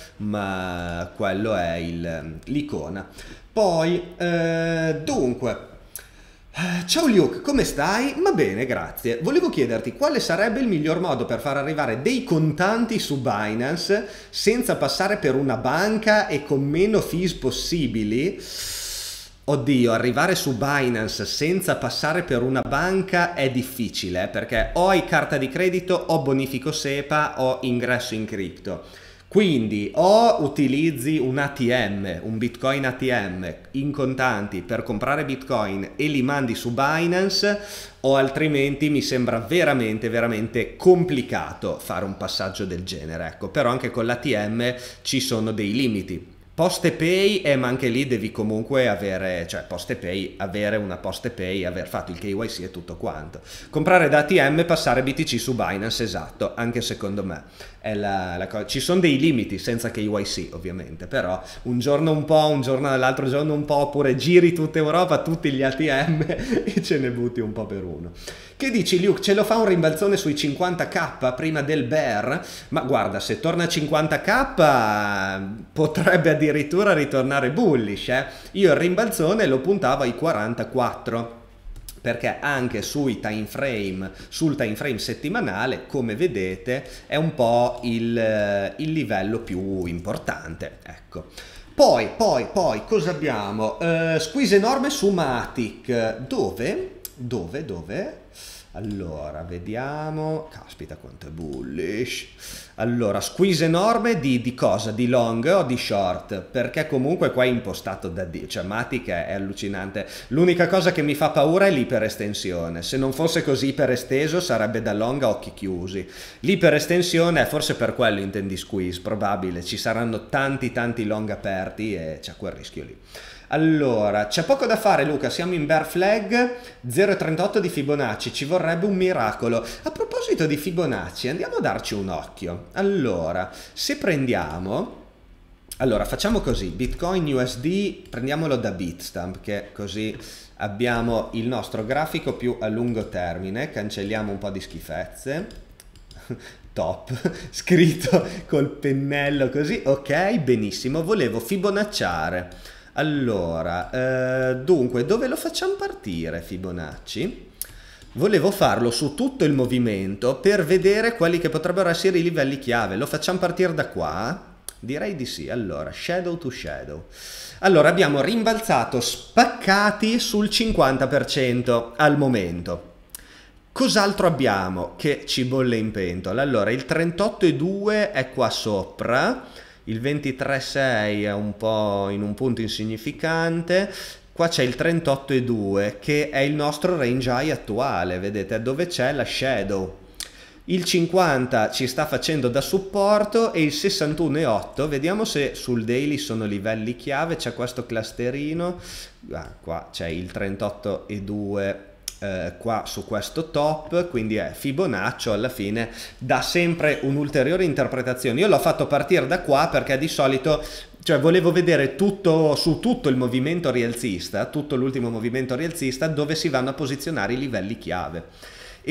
ma quello è l'icona. Poi, eh, dunque, ciao Luke, come stai? Va bene, grazie. Volevo chiederti quale sarebbe il miglior modo per far arrivare dei contanti su Binance senza passare per una banca e con meno fees possibili. Oddio, arrivare su Binance senza passare per una banca è difficile, perché o hai carta di credito o bonifico SEPA o ingresso in cripto. Quindi o utilizzi un A T M, un Bitcoin A T M in contanti per comprare Bitcoin e li mandi su Binance, o altrimenti mi sembra veramente veramente complicato fare un passaggio del genere. Ecco, però anche con l'A T M ci sono dei limiti. Postepay, eh, ma anche lì devi comunque avere, cioè Postepay, avere una Postepay, aver fatto il K Y C e tutto quanto. Comprare da A T M, passare B T C su Binance, esatto, anche secondo me. È la, la cosa. Ci sono dei limiti senza K Y C ovviamente, però un giorno un po', un giorno l'altro giorno un po', oppure giri tutta Europa, tutti gli A T M e ce ne butti un po' per uno. Che dici Luke, ce lo fa un rimbalzone sui cinquanta K prima del bear? Ma guarda, se torna a cinquanta K potrebbe addirittura ritornare bullish, eh? Io il rimbalzone lo puntavo ai quarantaquattro. perché anche sui time frame, sul time frame settimanale, come vedete, è un po' il, il livello più importante, ecco. Poi, poi, poi, cosa abbiamo? Uh, squeeze enorme su Matic, dove? Dove, dove? Allora, vediamo, caspita quanto è bullish. Allora, squeeze enorme di, di cosa? Di long o di short? Perché comunque qua è impostato da Dio, cioè Matic è, è allucinante. L'unica cosa che mi fa paura è l'iperestensione. Se non fosse così iperesteso sarebbe da long a occhi chiusi. L'iperestensione è forse per quello intendi squeeze, probabile. Ci saranno tanti tanti long aperti e c'è quel rischio lì. Allora, c'è poco da fare Luca, siamo in bear flag, zero virgola trentotto di Fibonacci, ci vorrebbe un miracolo. A proposito di Fibonacci, andiamo a darci un occhio. Allora, se prendiamo, allora facciamo così, Bitcoin U S D, prendiamolo da Bitstamp, che così abbiamo il nostro grafico più a lungo termine, cancelliamo un po' di schifezze. Top, scritto col pennello così, ok, benissimo, volevo fibonacciare. Allora, eh, dunque, dove lo facciamo partire Fibonacci? Volevo farlo su tutto il movimento per vedere quali che potrebbero essere i livelli chiave. Lo facciamo partire da qua? Direi di sì. Allora, shadow to shadow. Allora, abbiamo rimbalzato spaccati sul cinquanta per cento al momento. Cos'altro abbiamo che ci bolle in pentola? Allora, il trentotto virgola due è qua sopra. Il ventitré virgola sei è un po' in un punto insignificante, qua c'è il trentotto virgola due che è il nostro range high attuale, vedete, dove c'è la shadow. Il cinquanta ci sta facendo da supporto e il sessantuno virgola otto, vediamo se sul daily sono livelli chiave, c'è questo clusterino, ah, qua c'è il trentotto virgola due. Eh, qua su questo top, quindi è Fibonacci, alla fine dà sempre un'ulteriore interpretazione. Io l'ho fatto partire da qua perché di solito, cioè volevo vedere tutto su tutto il movimento rialzista, tutto l'ultimo movimento rialzista, dove si vanno a posizionare i livelli chiave. E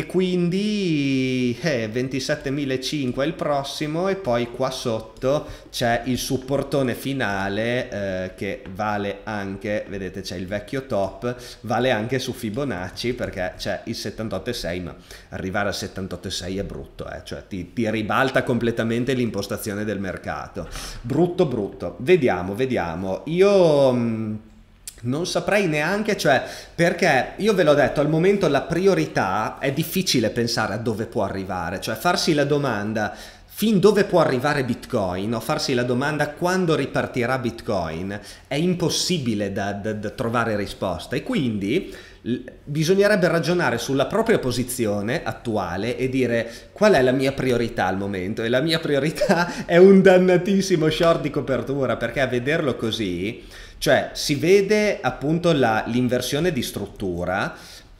quindi eh, ventisettemillecinquecento è il prossimo e poi qua sotto c'è il supportone finale eh, che vale anche, vedete c'è il vecchio top, vale anche su Fibonacci perché c'è il settantotto virgola sei, ma arrivare al settantotto virgola sei è brutto, eh? Cioè ti, ti ribalta completamente l'impostazione del mercato. Brutto brutto. Vediamo, vediamo. Io... Mh, non saprei neanche, cioè, perché io ve l'ho detto, al momento la priorità è difficile pensare a dove può arrivare, cioè farsi la domanda fin dove può arrivare Bitcoin o farsi la domanda quando ripartirà Bitcoin è impossibile da, da, da trovare risposta e quindi bisognerebbe ragionare sulla propria posizione attuale e dire qual è la mia priorità al momento, e la mia priorità è un dannatissimo short di copertura, perché a vederlo così, cioè si vede appunto l'inversione di struttura,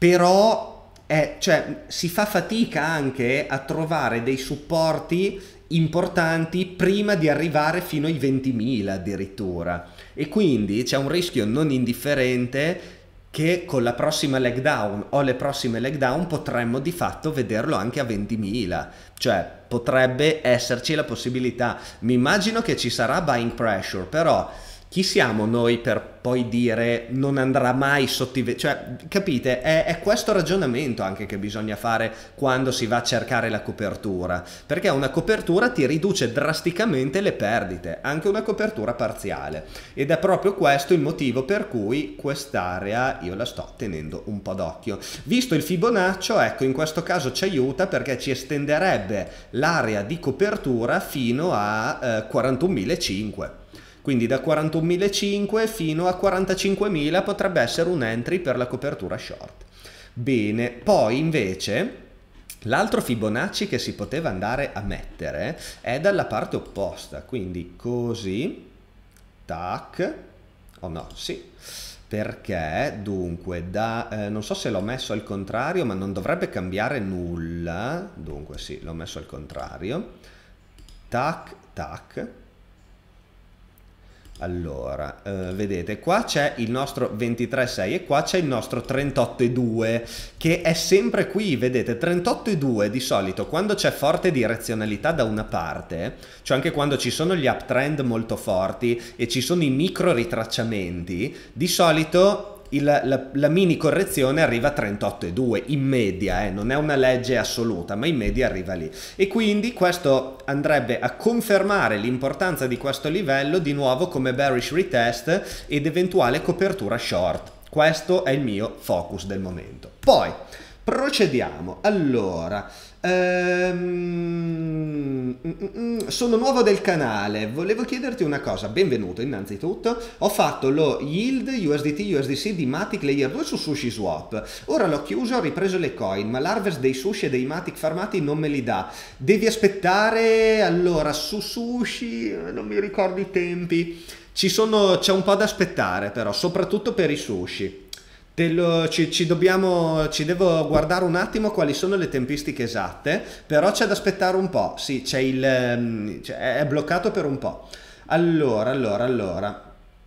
però è, cioè, si fa fatica anche a trovare dei supporti importanti prima di arrivare fino ai ventimila addirittura, e quindi c'è un rischio non indifferente che con la prossima leg down o le prossime leg down potremmo di fatto vederlo anche a ventimila, cioè potrebbe esserci la possibilità. Mi immagino che ci sarà buying pressure, però chi siamo noi per poi dire non andrà mai sotto i... Cioè, capite? È, è questo ragionamento anche che bisogna fare quando si va a cercare la copertura, perché una copertura ti riduce drasticamente le perdite, anche una copertura parziale, ed è proprio questo il motivo per cui quest'area io la sto tenendo un po' d'occhio. Visto il Fibonacci, ecco, in questo caso ci aiuta perché ci estenderebbe l'area di copertura fino a eh, quarantunomilacinquecento. Quindi da quarantunomilacinquecento fino a quarantacinquemila potrebbe essere un entry per la copertura short. Bene, poi invece l'altro Fibonacci che si poteva andare a mettere è dalla parte opposta, quindi così, tac, oh no, sì, perché dunque da, eh, non so se l'ho messo al contrario, ma non dovrebbe cambiare nulla, dunque sì, l'ho messo al contrario, tac, tac. Allora, eh, vedete, qua c'è il nostro ventitré virgola sei e qua c'è il nostro trentotto virgola due che è sempre qui, vedete, trentotto virgola due di solito quando c'è forte direzionalità da una parte, cioè anche quando ci sono gli uptrend molto forti e ci sono i micro ritracciamenti, di solito il, la, la mini correzione arriva a trentotto virgola due in media, eh, non è una legge assoluta, ma in media arriva lì. E quindi questo andrebbe a confermare l'importanza di questo livello di nuovo come bearish retest ed eventuale copertura short. Questo è il mio focus del momento. Poi procediamo. Allora, ehm, sono nuovo del canale, volevo chiederti una cosa. Benvenuto innanzitutto. Ho fatto lo yield U S D T U S D C di Matic Layer due su SushiSwap. Ora l'ho chiuso, ho ripreso le coin, ma l'harvest dei sushi e dei Matic farmati non me li dà. Devi aspettare. Allora, su Sushi non mi ricordo i tempi. Ci sono, c'è un po' da aspettare però, soprattutto per i sushi. Te lo, ci, ci, dobbiamo, ci devo guardare un attimo quali sono le tempistiche esatte, però c'è da aspettare un po', sì, c'è il, c'è, è bloccato per un po'. Allora, allora, allora,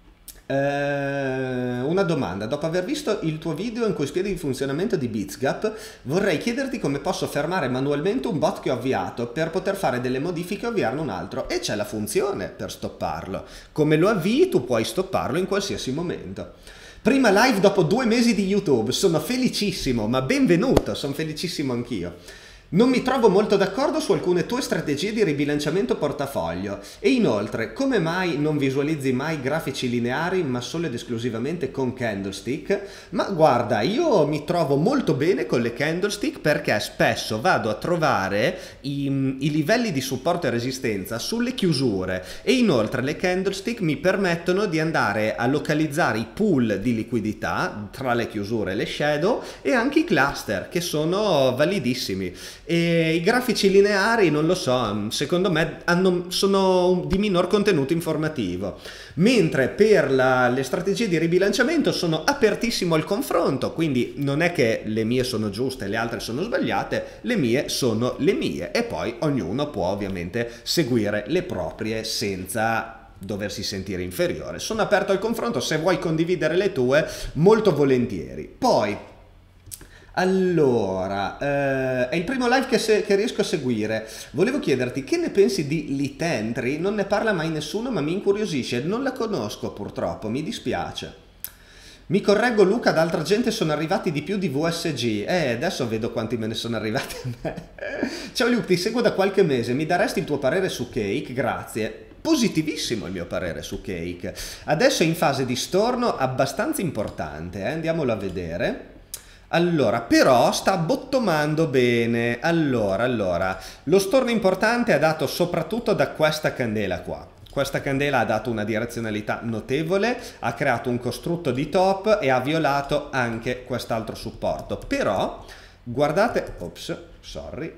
eh, una domanda. Dopo aver visto il tuo video in cui spieghi il funzionamento di BitsGap, vorrei chiederti come posso fermare manualmente un bot che ho avviato per poter fare delle modifiche e avviarne un altro, e c'è la funzione per stopparlo. Come lo avvii tu puoi stopparlo in qualsiasi momento. Prima live dopo due mesi di YouTube, sono felicissimo, ma benvenuto, sono felicissimo anch'io. Non mi trovo molto d'accordo su alcune tue strategie di ribilanciamento portafoglio e inoltre come mai non visualizzi mai grafici lineari ma solo ed esclusivamente con candlestick? Ma guarda, io mi trovo molto bene con le candlestick perché spesso vado a trovare i, i livelli di supporto e resistenza sulle chiusure e inoltre le candlestick mi permettono di andare a localizzare i pool di liquidità tra le chiusure e le shadow e anche i cluster che sono validissimi. E i grafici lineari non lo so, secondo me hanno, sono di minor contenuto informativo, mentre per la, le strategie di ribilanciamento sono apertissimo al confronto, quindi non è che le mie sono giuste e le altre sono sbagliate, le mie sono le mie e poi ognuno può ovviamente seguire le proprie senza doversi sentire inferiore. Sono aperto al confronto, se vuoi condividere le tue molto volentieri. Poi allora, eh, è il primo live che, se, che riesco a seguire. Volevo chiederti che ne pensi di Litentry? Non ne parla mai nessuno ma mi incuriosisce. Non la conosco purtroppo, mi dispiace. Mi correggo Luca, ad altra gente sono arrivati di più di V S G. Eh, adesso vedo quanti me ne sono arrivati a me. Ciao Luke, ti seguo da qualche mese. Mi daresti il tuo parere su Cake? Grazie. Positivissimo il mio parere su Cake. Adesso è in fase di storno abbastanza importante, eh? Andiamolo a vedere. Allora, però sta bottomando bene. Allora, allora, lo storno importante è dato soprattutto da questa candela qua. Questa candela ha dato una direzionalità notevole, ha creato un costrutto di top e ha violato anche quest'altro supporto. Però, guardate, ops, sorry.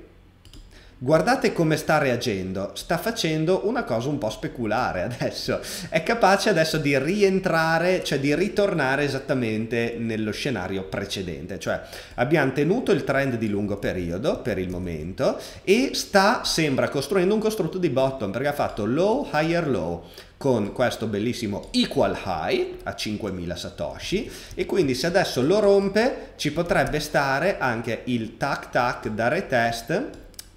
Guardate come sta reagendo, sta facendo una cosa un po' speculare adesso, è capace adesso di rientrare, cioè di ritornare esattamente nello scenario precedente, cioè abbiamo tenuto il trend di lungo periodo per il momento e sta, sembra, costruendo un costrutto di bottom perché ha fatto low, higher low con questo bellissimo equal high a cinquemila satoshi e quindi se adesso lo rompe ci potrebbe stare anche il tac tac da retest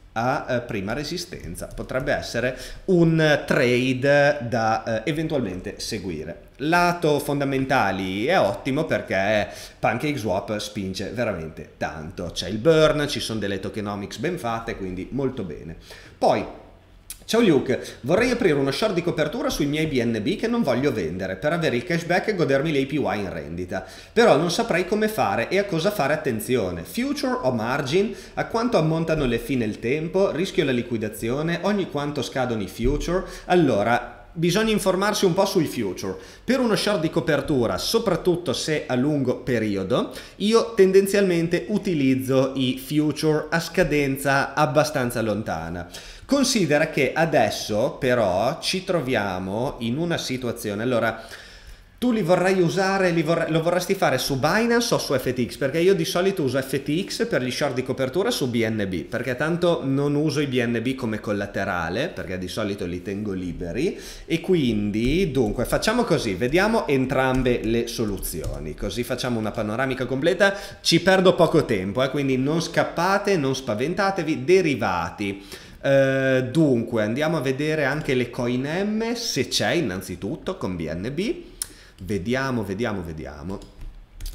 a eh, prima resistenza. Potrebbe essere un trade da eh, eventualmente seguire. Lato fondamentali è ottimo perché PancakeSwap spinge veramente tanto. C'è il burn, ci sono delle tokenomics ben fatte, quindi molto bene. Poi ciao Luke, vorrei aprire uno short di copertura sui miei B N B che non voglio vendere per avere il cashback e godermi l'A P Y in rendita, però non saprei come fare e a cosa fare attenzione, future o margin, a quanto ammontano le fee nel tempo, rischio la liquidazione, ogni quanto scadono i future, allora bisogna informarsi un po' sui future. Per uno short di copertura, soprattutto se a lungo periodo, io tendenzialmente utilizzo i future a scadenza abbastanza lontana. Considera che adesso però ci troviamo in una situazione, allora tu li vorrai usare, li vorrei, lo vorresti fare su Binance o su F T X? Perché io di solito uso F T X per gli short di copertura su B N B, perché tanto non uso i B N B come collaterale, perché di solito li tengo liberi, e quindi dunque facciamo così, vediamo entrambe le soluzioni, così facciamo una panoramica completa, ci perdo poco tempo, eh, quindi non scappate, non spaventatevi, derivati. Uh, dunque andiamo a vedere anche le coin M se c'è innanzitutto con B N B, vediamo vediamo vediamo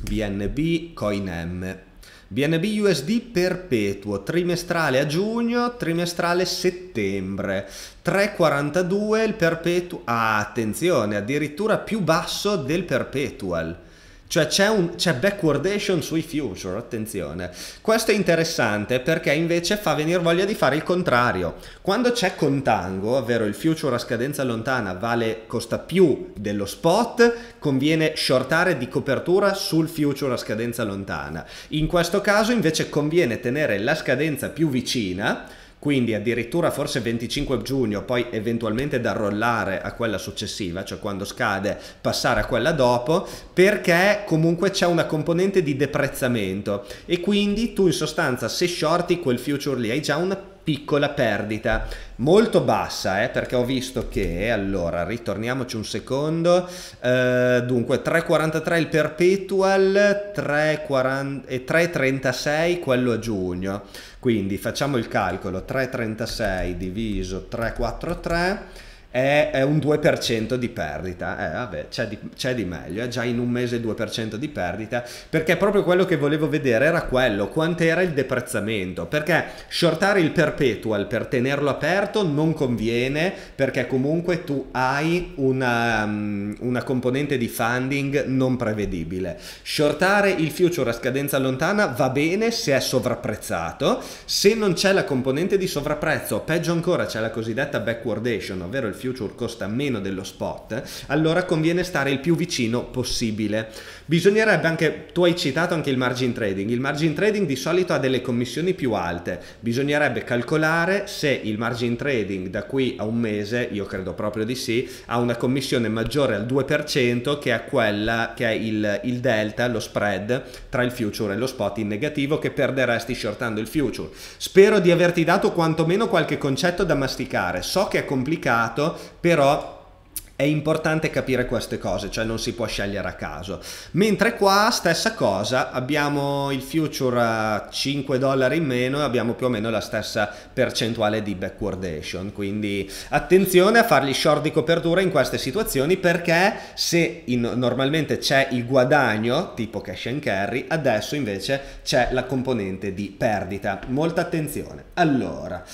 B N B, CoinM. B N B U S D perpetuo, trimestrale a giugno, trimestrale settembre, tre virgola quarantadue il perpetuo, ah attenzione, addirittura più basso del perpetual. Cioè c'è un c'è backwardation sui future, attenzione. Questo è interessante perché invece fa venire voglia di fare il contrario. Quando c'è contango, ovvero il future a scadenza lontana vale, costa più dello spot, conviene shortare di copertura sul future a scadenza lontana. In questo caso invece conviene tenere la scadenza più vicina, quindi addirittura forse venticinque giugno, poi eventualmente da rollare a quella successiva, cioè quando scade passare a quella dopo, perché comunque c'è una componente di deprezzamento e quindi tu in sostanza se shorti quel future lì hai già una piccola perdita, molto bassa, eh, perché ho visto che, allora ritorniamoci un secondo, eh, dunque tre virgola quarantatré il perpetual, tre virgola trentasei quello a giugno, quindi facciamo il calcolo, tre virgola trentasei diviso tre virgola quarantatré è, è un due per cento di perdita, eh vabbè c'è di, c'è di meglio, è già in un mese due per cento di perdita, perché proprio quello che volevo vedere era quello, quant'era il deprezzamento, perché shortare il perpetual per tenerlo aperto non conviene, perché comunque tu hai una, um, una componente di funding non prevedibile. Shortare il future a scadenza lontana va bene se è sovrapprezzato, se non c'è la componente di sovrapprezzo, peggio ancora c'è la cosiddetta backwardation, ovvero il future costa meno dello spot, allora conviene stare il più vicino possibile. Bisognerebbe anche, tu hai citato anche il margin trading, il margin trading di solito ha delle commissioni più alte, bisognerebbe calcolare se il margin trading da qui a un mese, io credo proprio di sì, ha una commissione maggiore al due per cento che è quella che è il, il delta, lo spread tra il future e lo spot in negativo che perderesti shortando il future. Spero di averti dato quantomeno qualche concetto da masticare, so che è complicato, però è importante capire queste cose, cioè non si può scegliere a caso. Mentre qua stessa cosa, abbiamo il future a cinque dollari in meno e abbiamo più o meno la stessa percentuale di backwardation, quindi attenzione a fargli short di copertura in queste situazioni, perché se in, normalmente c'è il guadagno tipo cash and carry, adesso invece c'è la componente di perdita, molta attenzione. Allora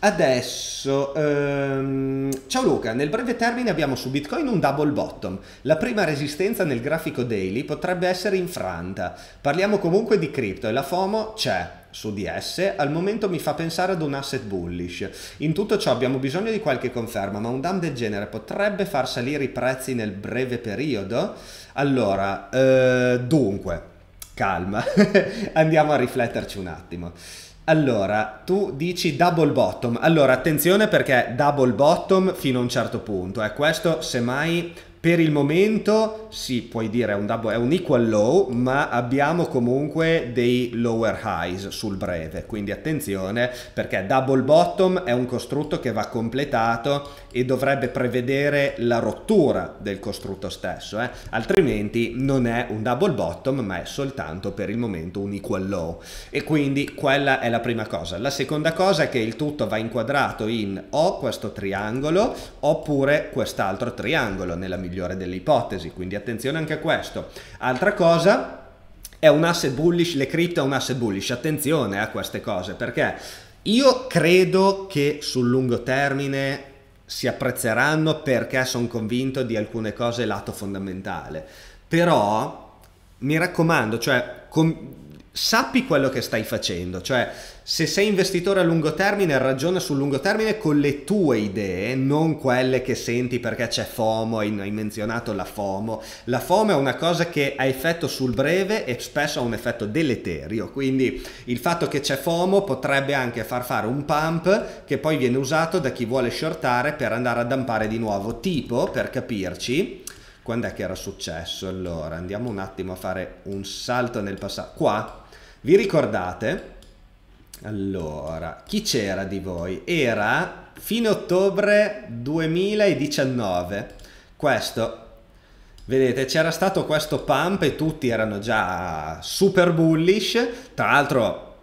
adesso ehm, ciao Luca, nel breve termine abbiamo su Bitcoin un double bottom, la prima resistenza nel grafico daily potrebbe essere infranta, parliamo comunque di cripto e la FOMO c'è su di esse, al momento mi fa pensare ad un asset bullish. In tutto ciò abbiamo bisogno di qualche conferma, ma un dump del genere potrebbe far salire i prezzi nel breve periodo? Allora, eh, dunque, calma, andiamo a rifletterci un attimo. Allora, tu dici double bottom, allora attenzione perché double bottom fino a un certo punto, eh, questo semmai per il momento sì, puoi dire è un, double, è un equal low, ma abbiamo comunque dei lower highs sul breve, quindi attenzione perché double bottom è un costrutto che va completato e dovrebbe prevedere la rottura del costrutto stesso, eh? Altrimenti non è un double bottom ma è soltanto per il momento un equal low, e quindi quella è la prima cosa. La seconda cosa è che il tutto va inquadrato in o questo triangolo oppure quest'altro triangolo nella migliore delle ipotesi, quindi attenzione anche a questo. Altra cosa, è un asset bullish, le cripto è un asset bullish, attenzione a queste cose, perché io credo che sul lungo termine si apprezzeranno perché sono convinto di alcune cose lato fondamentale, però mi raccomando, cioè com- sappi quello che stai facendo, cioè se sei investitore a lungo termine ragiona sul lungo termine con le tue idee, non quelle che senti perché c'è FOMO, hai menzionato la FOMO. La FOMO è una cosa che ha effetto sul breve e spesso ha un effetto deleterio, quindi il fatto che c'è FOMO potrebbe anche far fare un pump che poi viene usato da chi vuole shortare per andare a dumpare di nuovo, tipo, per capirci, quando è che era successo? Allora andiamo un attimo a fare un salto nel passato, qua. Vi ricordate? Allora, chi c'era di voi? Era fine ottobre duemiladiciannove. Questo, vedete, c'era stato questo pump e tutti erano già super bullish. Tra l'altro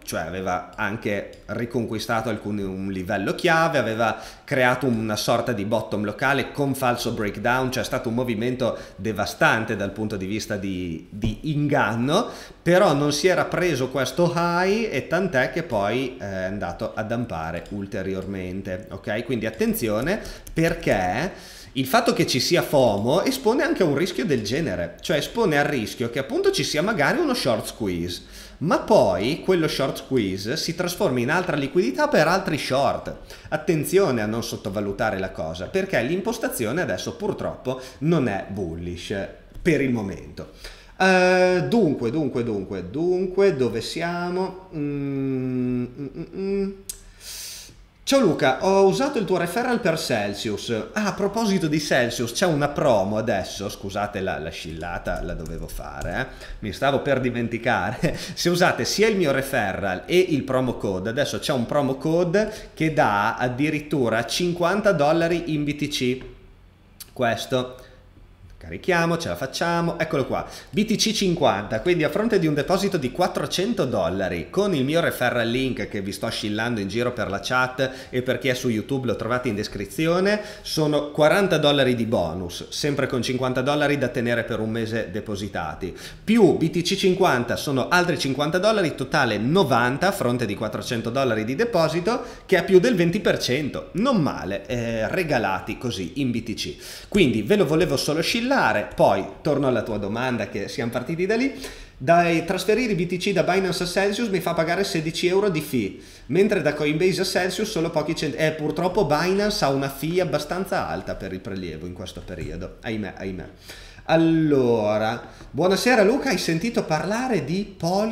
cioè aveva anche riconquistato alcuni, un livello chiave, aveva creato una sorta di bottom locale con falso breakdown, cioè è stato un movimento devastante dal punto di vista di, di inganno, però non si era preso questo high e tant'è che poi è andato a dampare ulteriormente, ok? Quindi attenzione, perché il fatto che ci sia FOMO espone anche a un rischio del genere, cioè espone al rischio che appunto ci sia magari uno short squeeze, ma poi quello short squeeze si trasforma in altra liquidità per altri short. Attenzione a non sottovalutare la cosa, perché l'impostazione adesso purtroppo non è bullish per il momento. Uh, dunque, dunque, dunque, dunque, dove siamo? Mm, mm, mm, mm. Ciao Luca, ho usato il tuo referral per Celsius. Ah, a proposito di Celsius, c'è una promo adesso, scusate la, la scillata, la dovevo fare, eh? Mi stavo per dimenticare. Se usate sia il mio referral e il promo code, adesso c'è un promo code che dà addirittura cinquanta dollari in B T C. Questo. Carichiamo, ce la facciamo, eccolo qua, B T C cinquanta, quindi a fronte di un deposito di quattrocento dollari con il mio referral link che vi sto scillando in giro per la chat e per chi è su YouTube lo trovate in descrizione, sono quaranta dollari di bonus, sempre con cinquanta dollari da tenere per un mese depositati, più B T C cinquanta sono altri cinquanta dollari, totale novanta a fronte di quattrocento dollari di deposito, che è più del venti per cento, non male, eh, regalati così in B T C. Quindi ve lo volevo solo scillare. Poi torno alla tua domanda, che siamo partiti da lì. Dai, trasferire i B T C da Binance a Celsius mi fa pagare sedici euro di fee, mentre da Coinbase a Celsius solo pochi centesimi. Eh, purtroppo Binance ha una fee abbastanza alta per il prelievo in questo periodo, ahimè, ahimè. Allora, buonasera Luca, hai sentito parlare di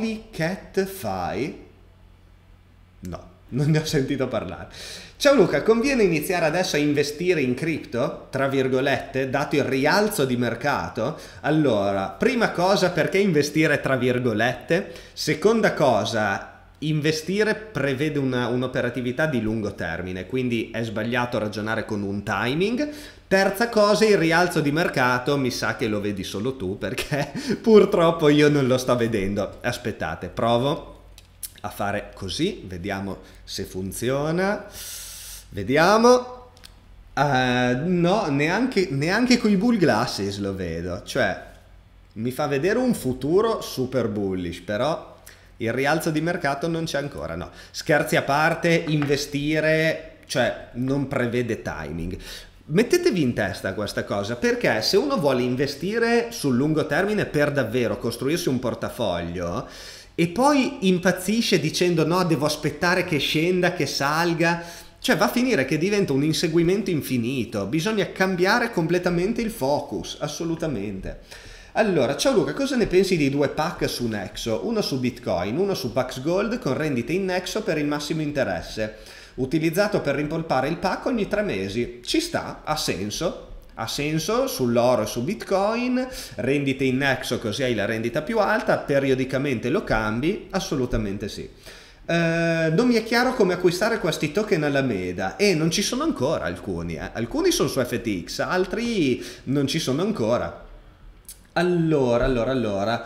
PolyCatFi? No, non ne ho sentito parlare. Ciao Luca, conviene iniziare adesso a investire in cripto, tra virgolette, dato il rialzo di mercato? Allora, prima cosa, perché investire tra virgolette? Seconda cosa, investire prevede un'operatività di lungo termine, quindi è sbagliato ragionare con un timing. Terza cosa, il rialzo di mercato mi sa che lo vedi solo tu, perché purtroppo io non lo sto vedendo. Aspettate, provo a fare così, vediamo se funziona. Vediamo, uh, no, neanche, neanche con i bull glasses lo vedo, cioè mi fa vedere un futuro super bullish, però il rialzo di mercato non c'è ancora, no. Scherzi a parte, investire, cioè non prevede timing. Mettetevi in testa questa cosa, perché se uno vuole investire sul lungo termine per davvero costruirsi un portafoglio e poi impazzisce dicendo no, devo aspettare che scenda, che salga, cioè va a finire che diventa un inseguimento infinito, bisogna cambiare completamente il focus, assolutamente. Allora, ciao Luca, cosa ne pensi di due pack su Nexo? Uno su Bitcoin, uno su Pax Gold con rendite in Nexo per il massimo interesse, utilizzato per rimpolpare il pack ogni tre mesi. Ci sta, ha senso, ha senso sull'oro e su Bitcoin, rendite in Nexo così hai la rendita più alta, periodicamente lo cambi, assolutamente sì. Uh, non mi è chiaro come acquistare questi token alla Meda e non ci sono ancora alcuni, eh. Alcuni sono su F T X, altri non ci sono ancora. Allora, allora, allora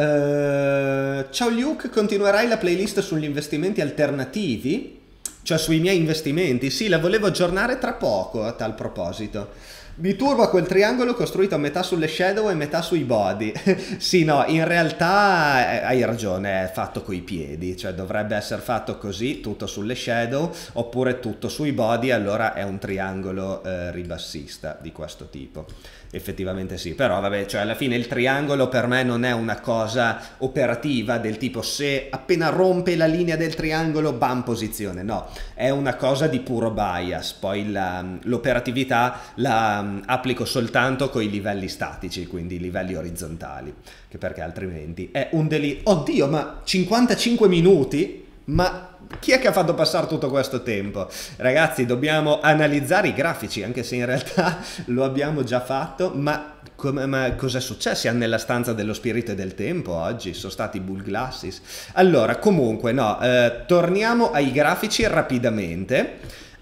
uh, ciao Luke, continuerai la playlist sugli investimenti alternativi? Cioè sui miei investimenti? Sì, la volevo aggiornare tra poco a tal proposito. Mi turba quel triangolo costruito a metà sulle shadow e metà sui body. Sì, no, in realtà eh, hai ragione, è fatto coi piedi, cioè dovrebbe essere fatto così, tutto sulle shadow, oppure tutto sui body, allora è un triangolo eh, ribassista di questo tipo. Effettivamente sì, però vabbè, cioè alla fine il triangolo per me non è una cosa operativa del tipo se appena rompe la linea del triangolo bam posizione, no, è una cosa di puro bias, poi l'operatività la, la applico soltanto con i livelli statici, quindi i livelli orizzontali, che perché altrimenti è un delirio. Oddio, ma cinquantacinque minuti? Ma chi è che ha fatto passare tutto questo tempo? Ragazzi, dobbiamo analizzare i grafici, anche se in realtà lo abbiamo già fatto, ma, ma cosa è successo? Siamo nella stanza dello spirito e del tempo oggi, sono stati bull glasses. Allora, comunque, no, eh, torniamo ai grafici rapidamente.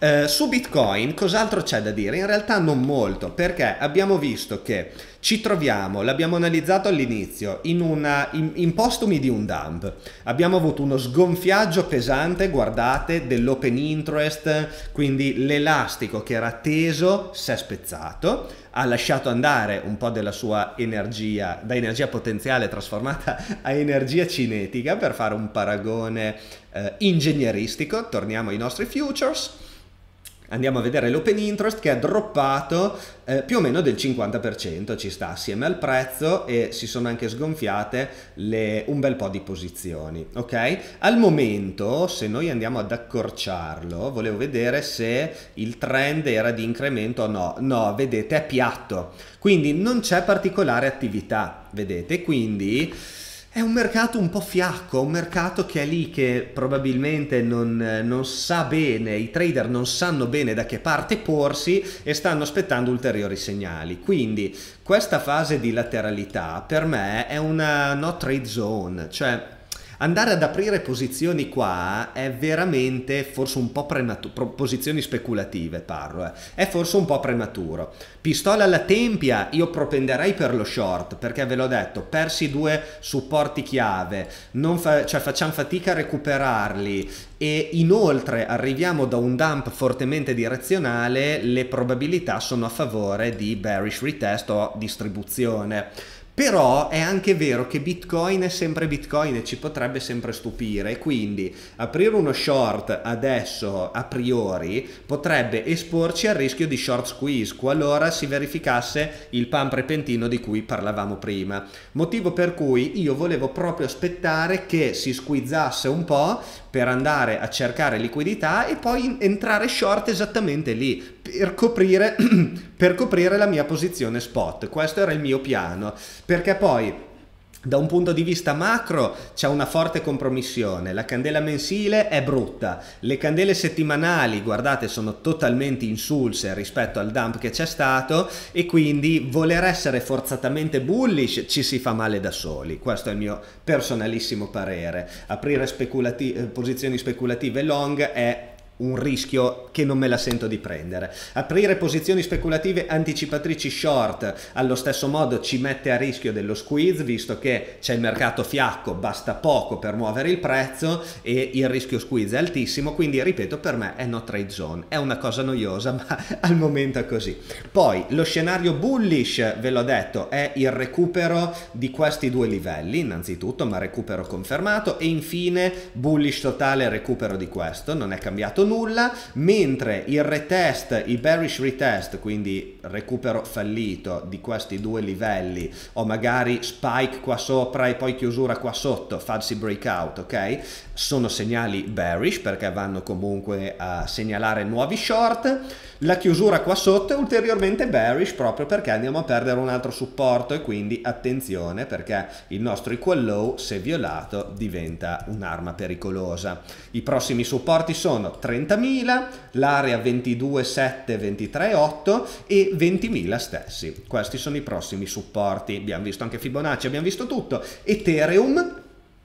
Eh, su Bitcoin cos'altro c'è da dire? In realtà non molto, perché abbiamo visto che ci troviamo, l'abbiamo analizzato all'inizio, in, una, in, in postumi di un dump. Abbiamo avuto uno sgonfiaggio pesante, guardate, dell'open interest, quindi l'elastico che era teso si è spezzato, ha lasciato andare un po' della sua energia, da energia potenziale trasformata a energia cinetica, per fare un paragone eh, ingegneristico. Torniamo ai nostri futures. Andiamo a vedere l'open interest che è droppato eh, più o meno del cinquanta per cento, ci sta assieme al prezzo, e si sono anche sgonfiate le, un bel po' di posizioni, ok? Al momento, se noi andiamo ad accorciarlo, volevo vedere se il trend era di incremento o no. No, vedete, è piatto, quindi non c'è particolare attività, vedete? Quindi è un mercato un po' fiacco, un mercato che è lì, che probabilmente non, non sa bene, i trader non sanno bene da che parte porsi e stanno aspettando ulteriori segnali. Quindi questa fase di lateralità per me è una no trade zone, cioè andare ad aprire posizioni qua è veramente forse un po' prematuro, posizioni speculative parlo, eh. È forse un po' prematuro. Pistola alla tempia, io propenderei per lo short, perché ve l'ho detto, persi due supporti chiave, non fa, cioè facciamo fatica a recuperarli, e inoltre arriviamo da un dump fortemente direzionale, le probabilità sono a favore di bearish retest o distribuzione. Però è anche vero che Bitcoin è sempre Bitcoin e ci potrebbe sempre stupire, quindi aprire uno short adesso a priori potrebbe esporci al rischio di short squeeze qualora si verificasse il pump repentino di cui parlavamo prima, motivo per cui io volevo proprio aspettare che si squeezasse un po' per andare a cercare liquidità e poi entrare short esattamente lì per coprire, per coprire la mia posizione spot. Questo era il mio piano, perché poi da un punto di vista macro c'è una forte compromissione, la candela mensile è brutta, le candele settimanali, guardate, sono totalmente insulse rispetto al dump che c'è stato, e quindi voler essere forzatamente bullish ci si fa male da soli. Questo è il mio personalissimo parere. Aprire speculati- posizioni speculative long è un rischio che non me la sento di prendere. Aprire posizioni speculative anticipatrici short allo stesso modo ci mette a rischio dello squeeze, visto che c'è il mercato fiacco, basta poco per muovere il prezzo e il rischio squeeze è altissimo. Quindi ripeto, per me è no trade zone, è una cosa noiosa ma al momento è così. Poi lo scenario bullish, ve l'ho detto, è il recupero di questi due livelli innanzitutto, ma recupero confermato, e infine bullish totale, recupero di questo, non è cambiato nulla, mentre il retest, i bearish retest, quindi recupero fallito di questi due livelli, o magari spike qua sopra e poi chiusura qua sotto, falsi breakout, ok? Sono segnali bearish perché vanno comunque a segnalare nuovi short. La chiusura qua sotto è ulteriormente bearish proprio perché andiamo a perdere un altro supporto, e quindi attenzione, perché il nostro equal low, se violato, diventa un'arma pericolosa. I prossimi supporti sono trentamila, l'area ventidue sette, ventitré otto e ventimila stessi. Questi sono i prossimi supporti. Abbiamo visto anche Fibonacci, abbiamo visto tutto. Ethereum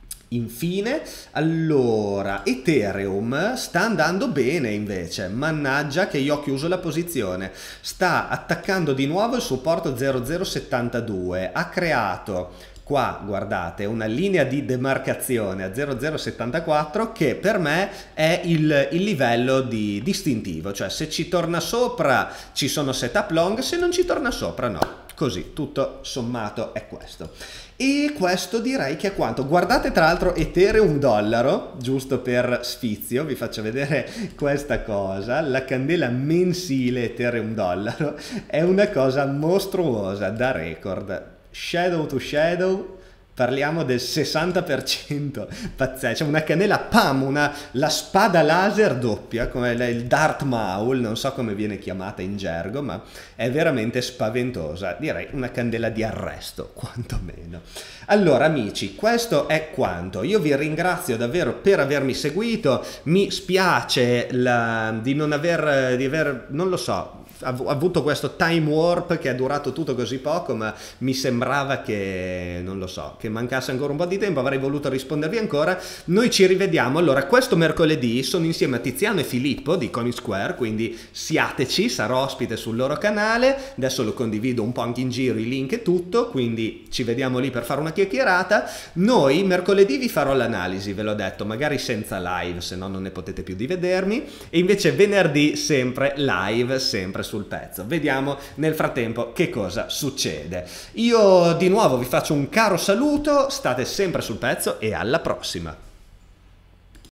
infine, allora Ethereum sta andando bene invece, mannaggia che io ho chiuso la posizione, sta attaccando di nuovo il supporto zero zero settantadue, ha creato qua, guardate, una linea di demarcazione a zero zero settantaquattro che per me è il, il livello di distintivo, cioè se ci torna sopra ci sono setup long, se non ci torna sopra no. Così, tutto sommato è questo. E questo direi che è quanto. Guardate tra l'altro Ethereum dollaro, giusto per sfizio, vi faccio vedere questa cosa. La candela mensile Ethereum dollaro è una cosa mostruosa, da record. Shadow to shadow, parliamo del sessanta per cento, pazzesco, c'è una candela pam, una, la spada laser doppia, come il Darth Maul, non so come viene chiamata in gergo, ma è veramente spaventosa, direi una candela di arresto, quantomeno. Allora amici, questo è quanto, io vi ringrazio davvero per avermi seguito, mi spiace la, di non aver, di aver, non lo so, ha avuto questo time warp che è durato tutto così poco, ma mi sembrava che, non lo so, che mancasse ancora un po' di tempo, avrei voluto rispondervi ancora. Noi ci rivediamo, allora questo mercoledì sono insieme a Tiziano e Filippo di Kony Square, quindi siateci, sarò ospite sul loro canale, adesso lo condivido un po' anche in giro, i link e tutto, quindi ci vediamo lì per fare una chiacchierata. Noi mercoledì vi farò l'analisi, ve l'ho detto, magari senza live, se no non ne potete più di vedermi, e invece venerdì sempre live, sempre sul pezzo. Vediamo nel frattempo che cosa succede. Io di nuovo vi faccio un caro saluto, state sempre sul pezzo e alla prossima.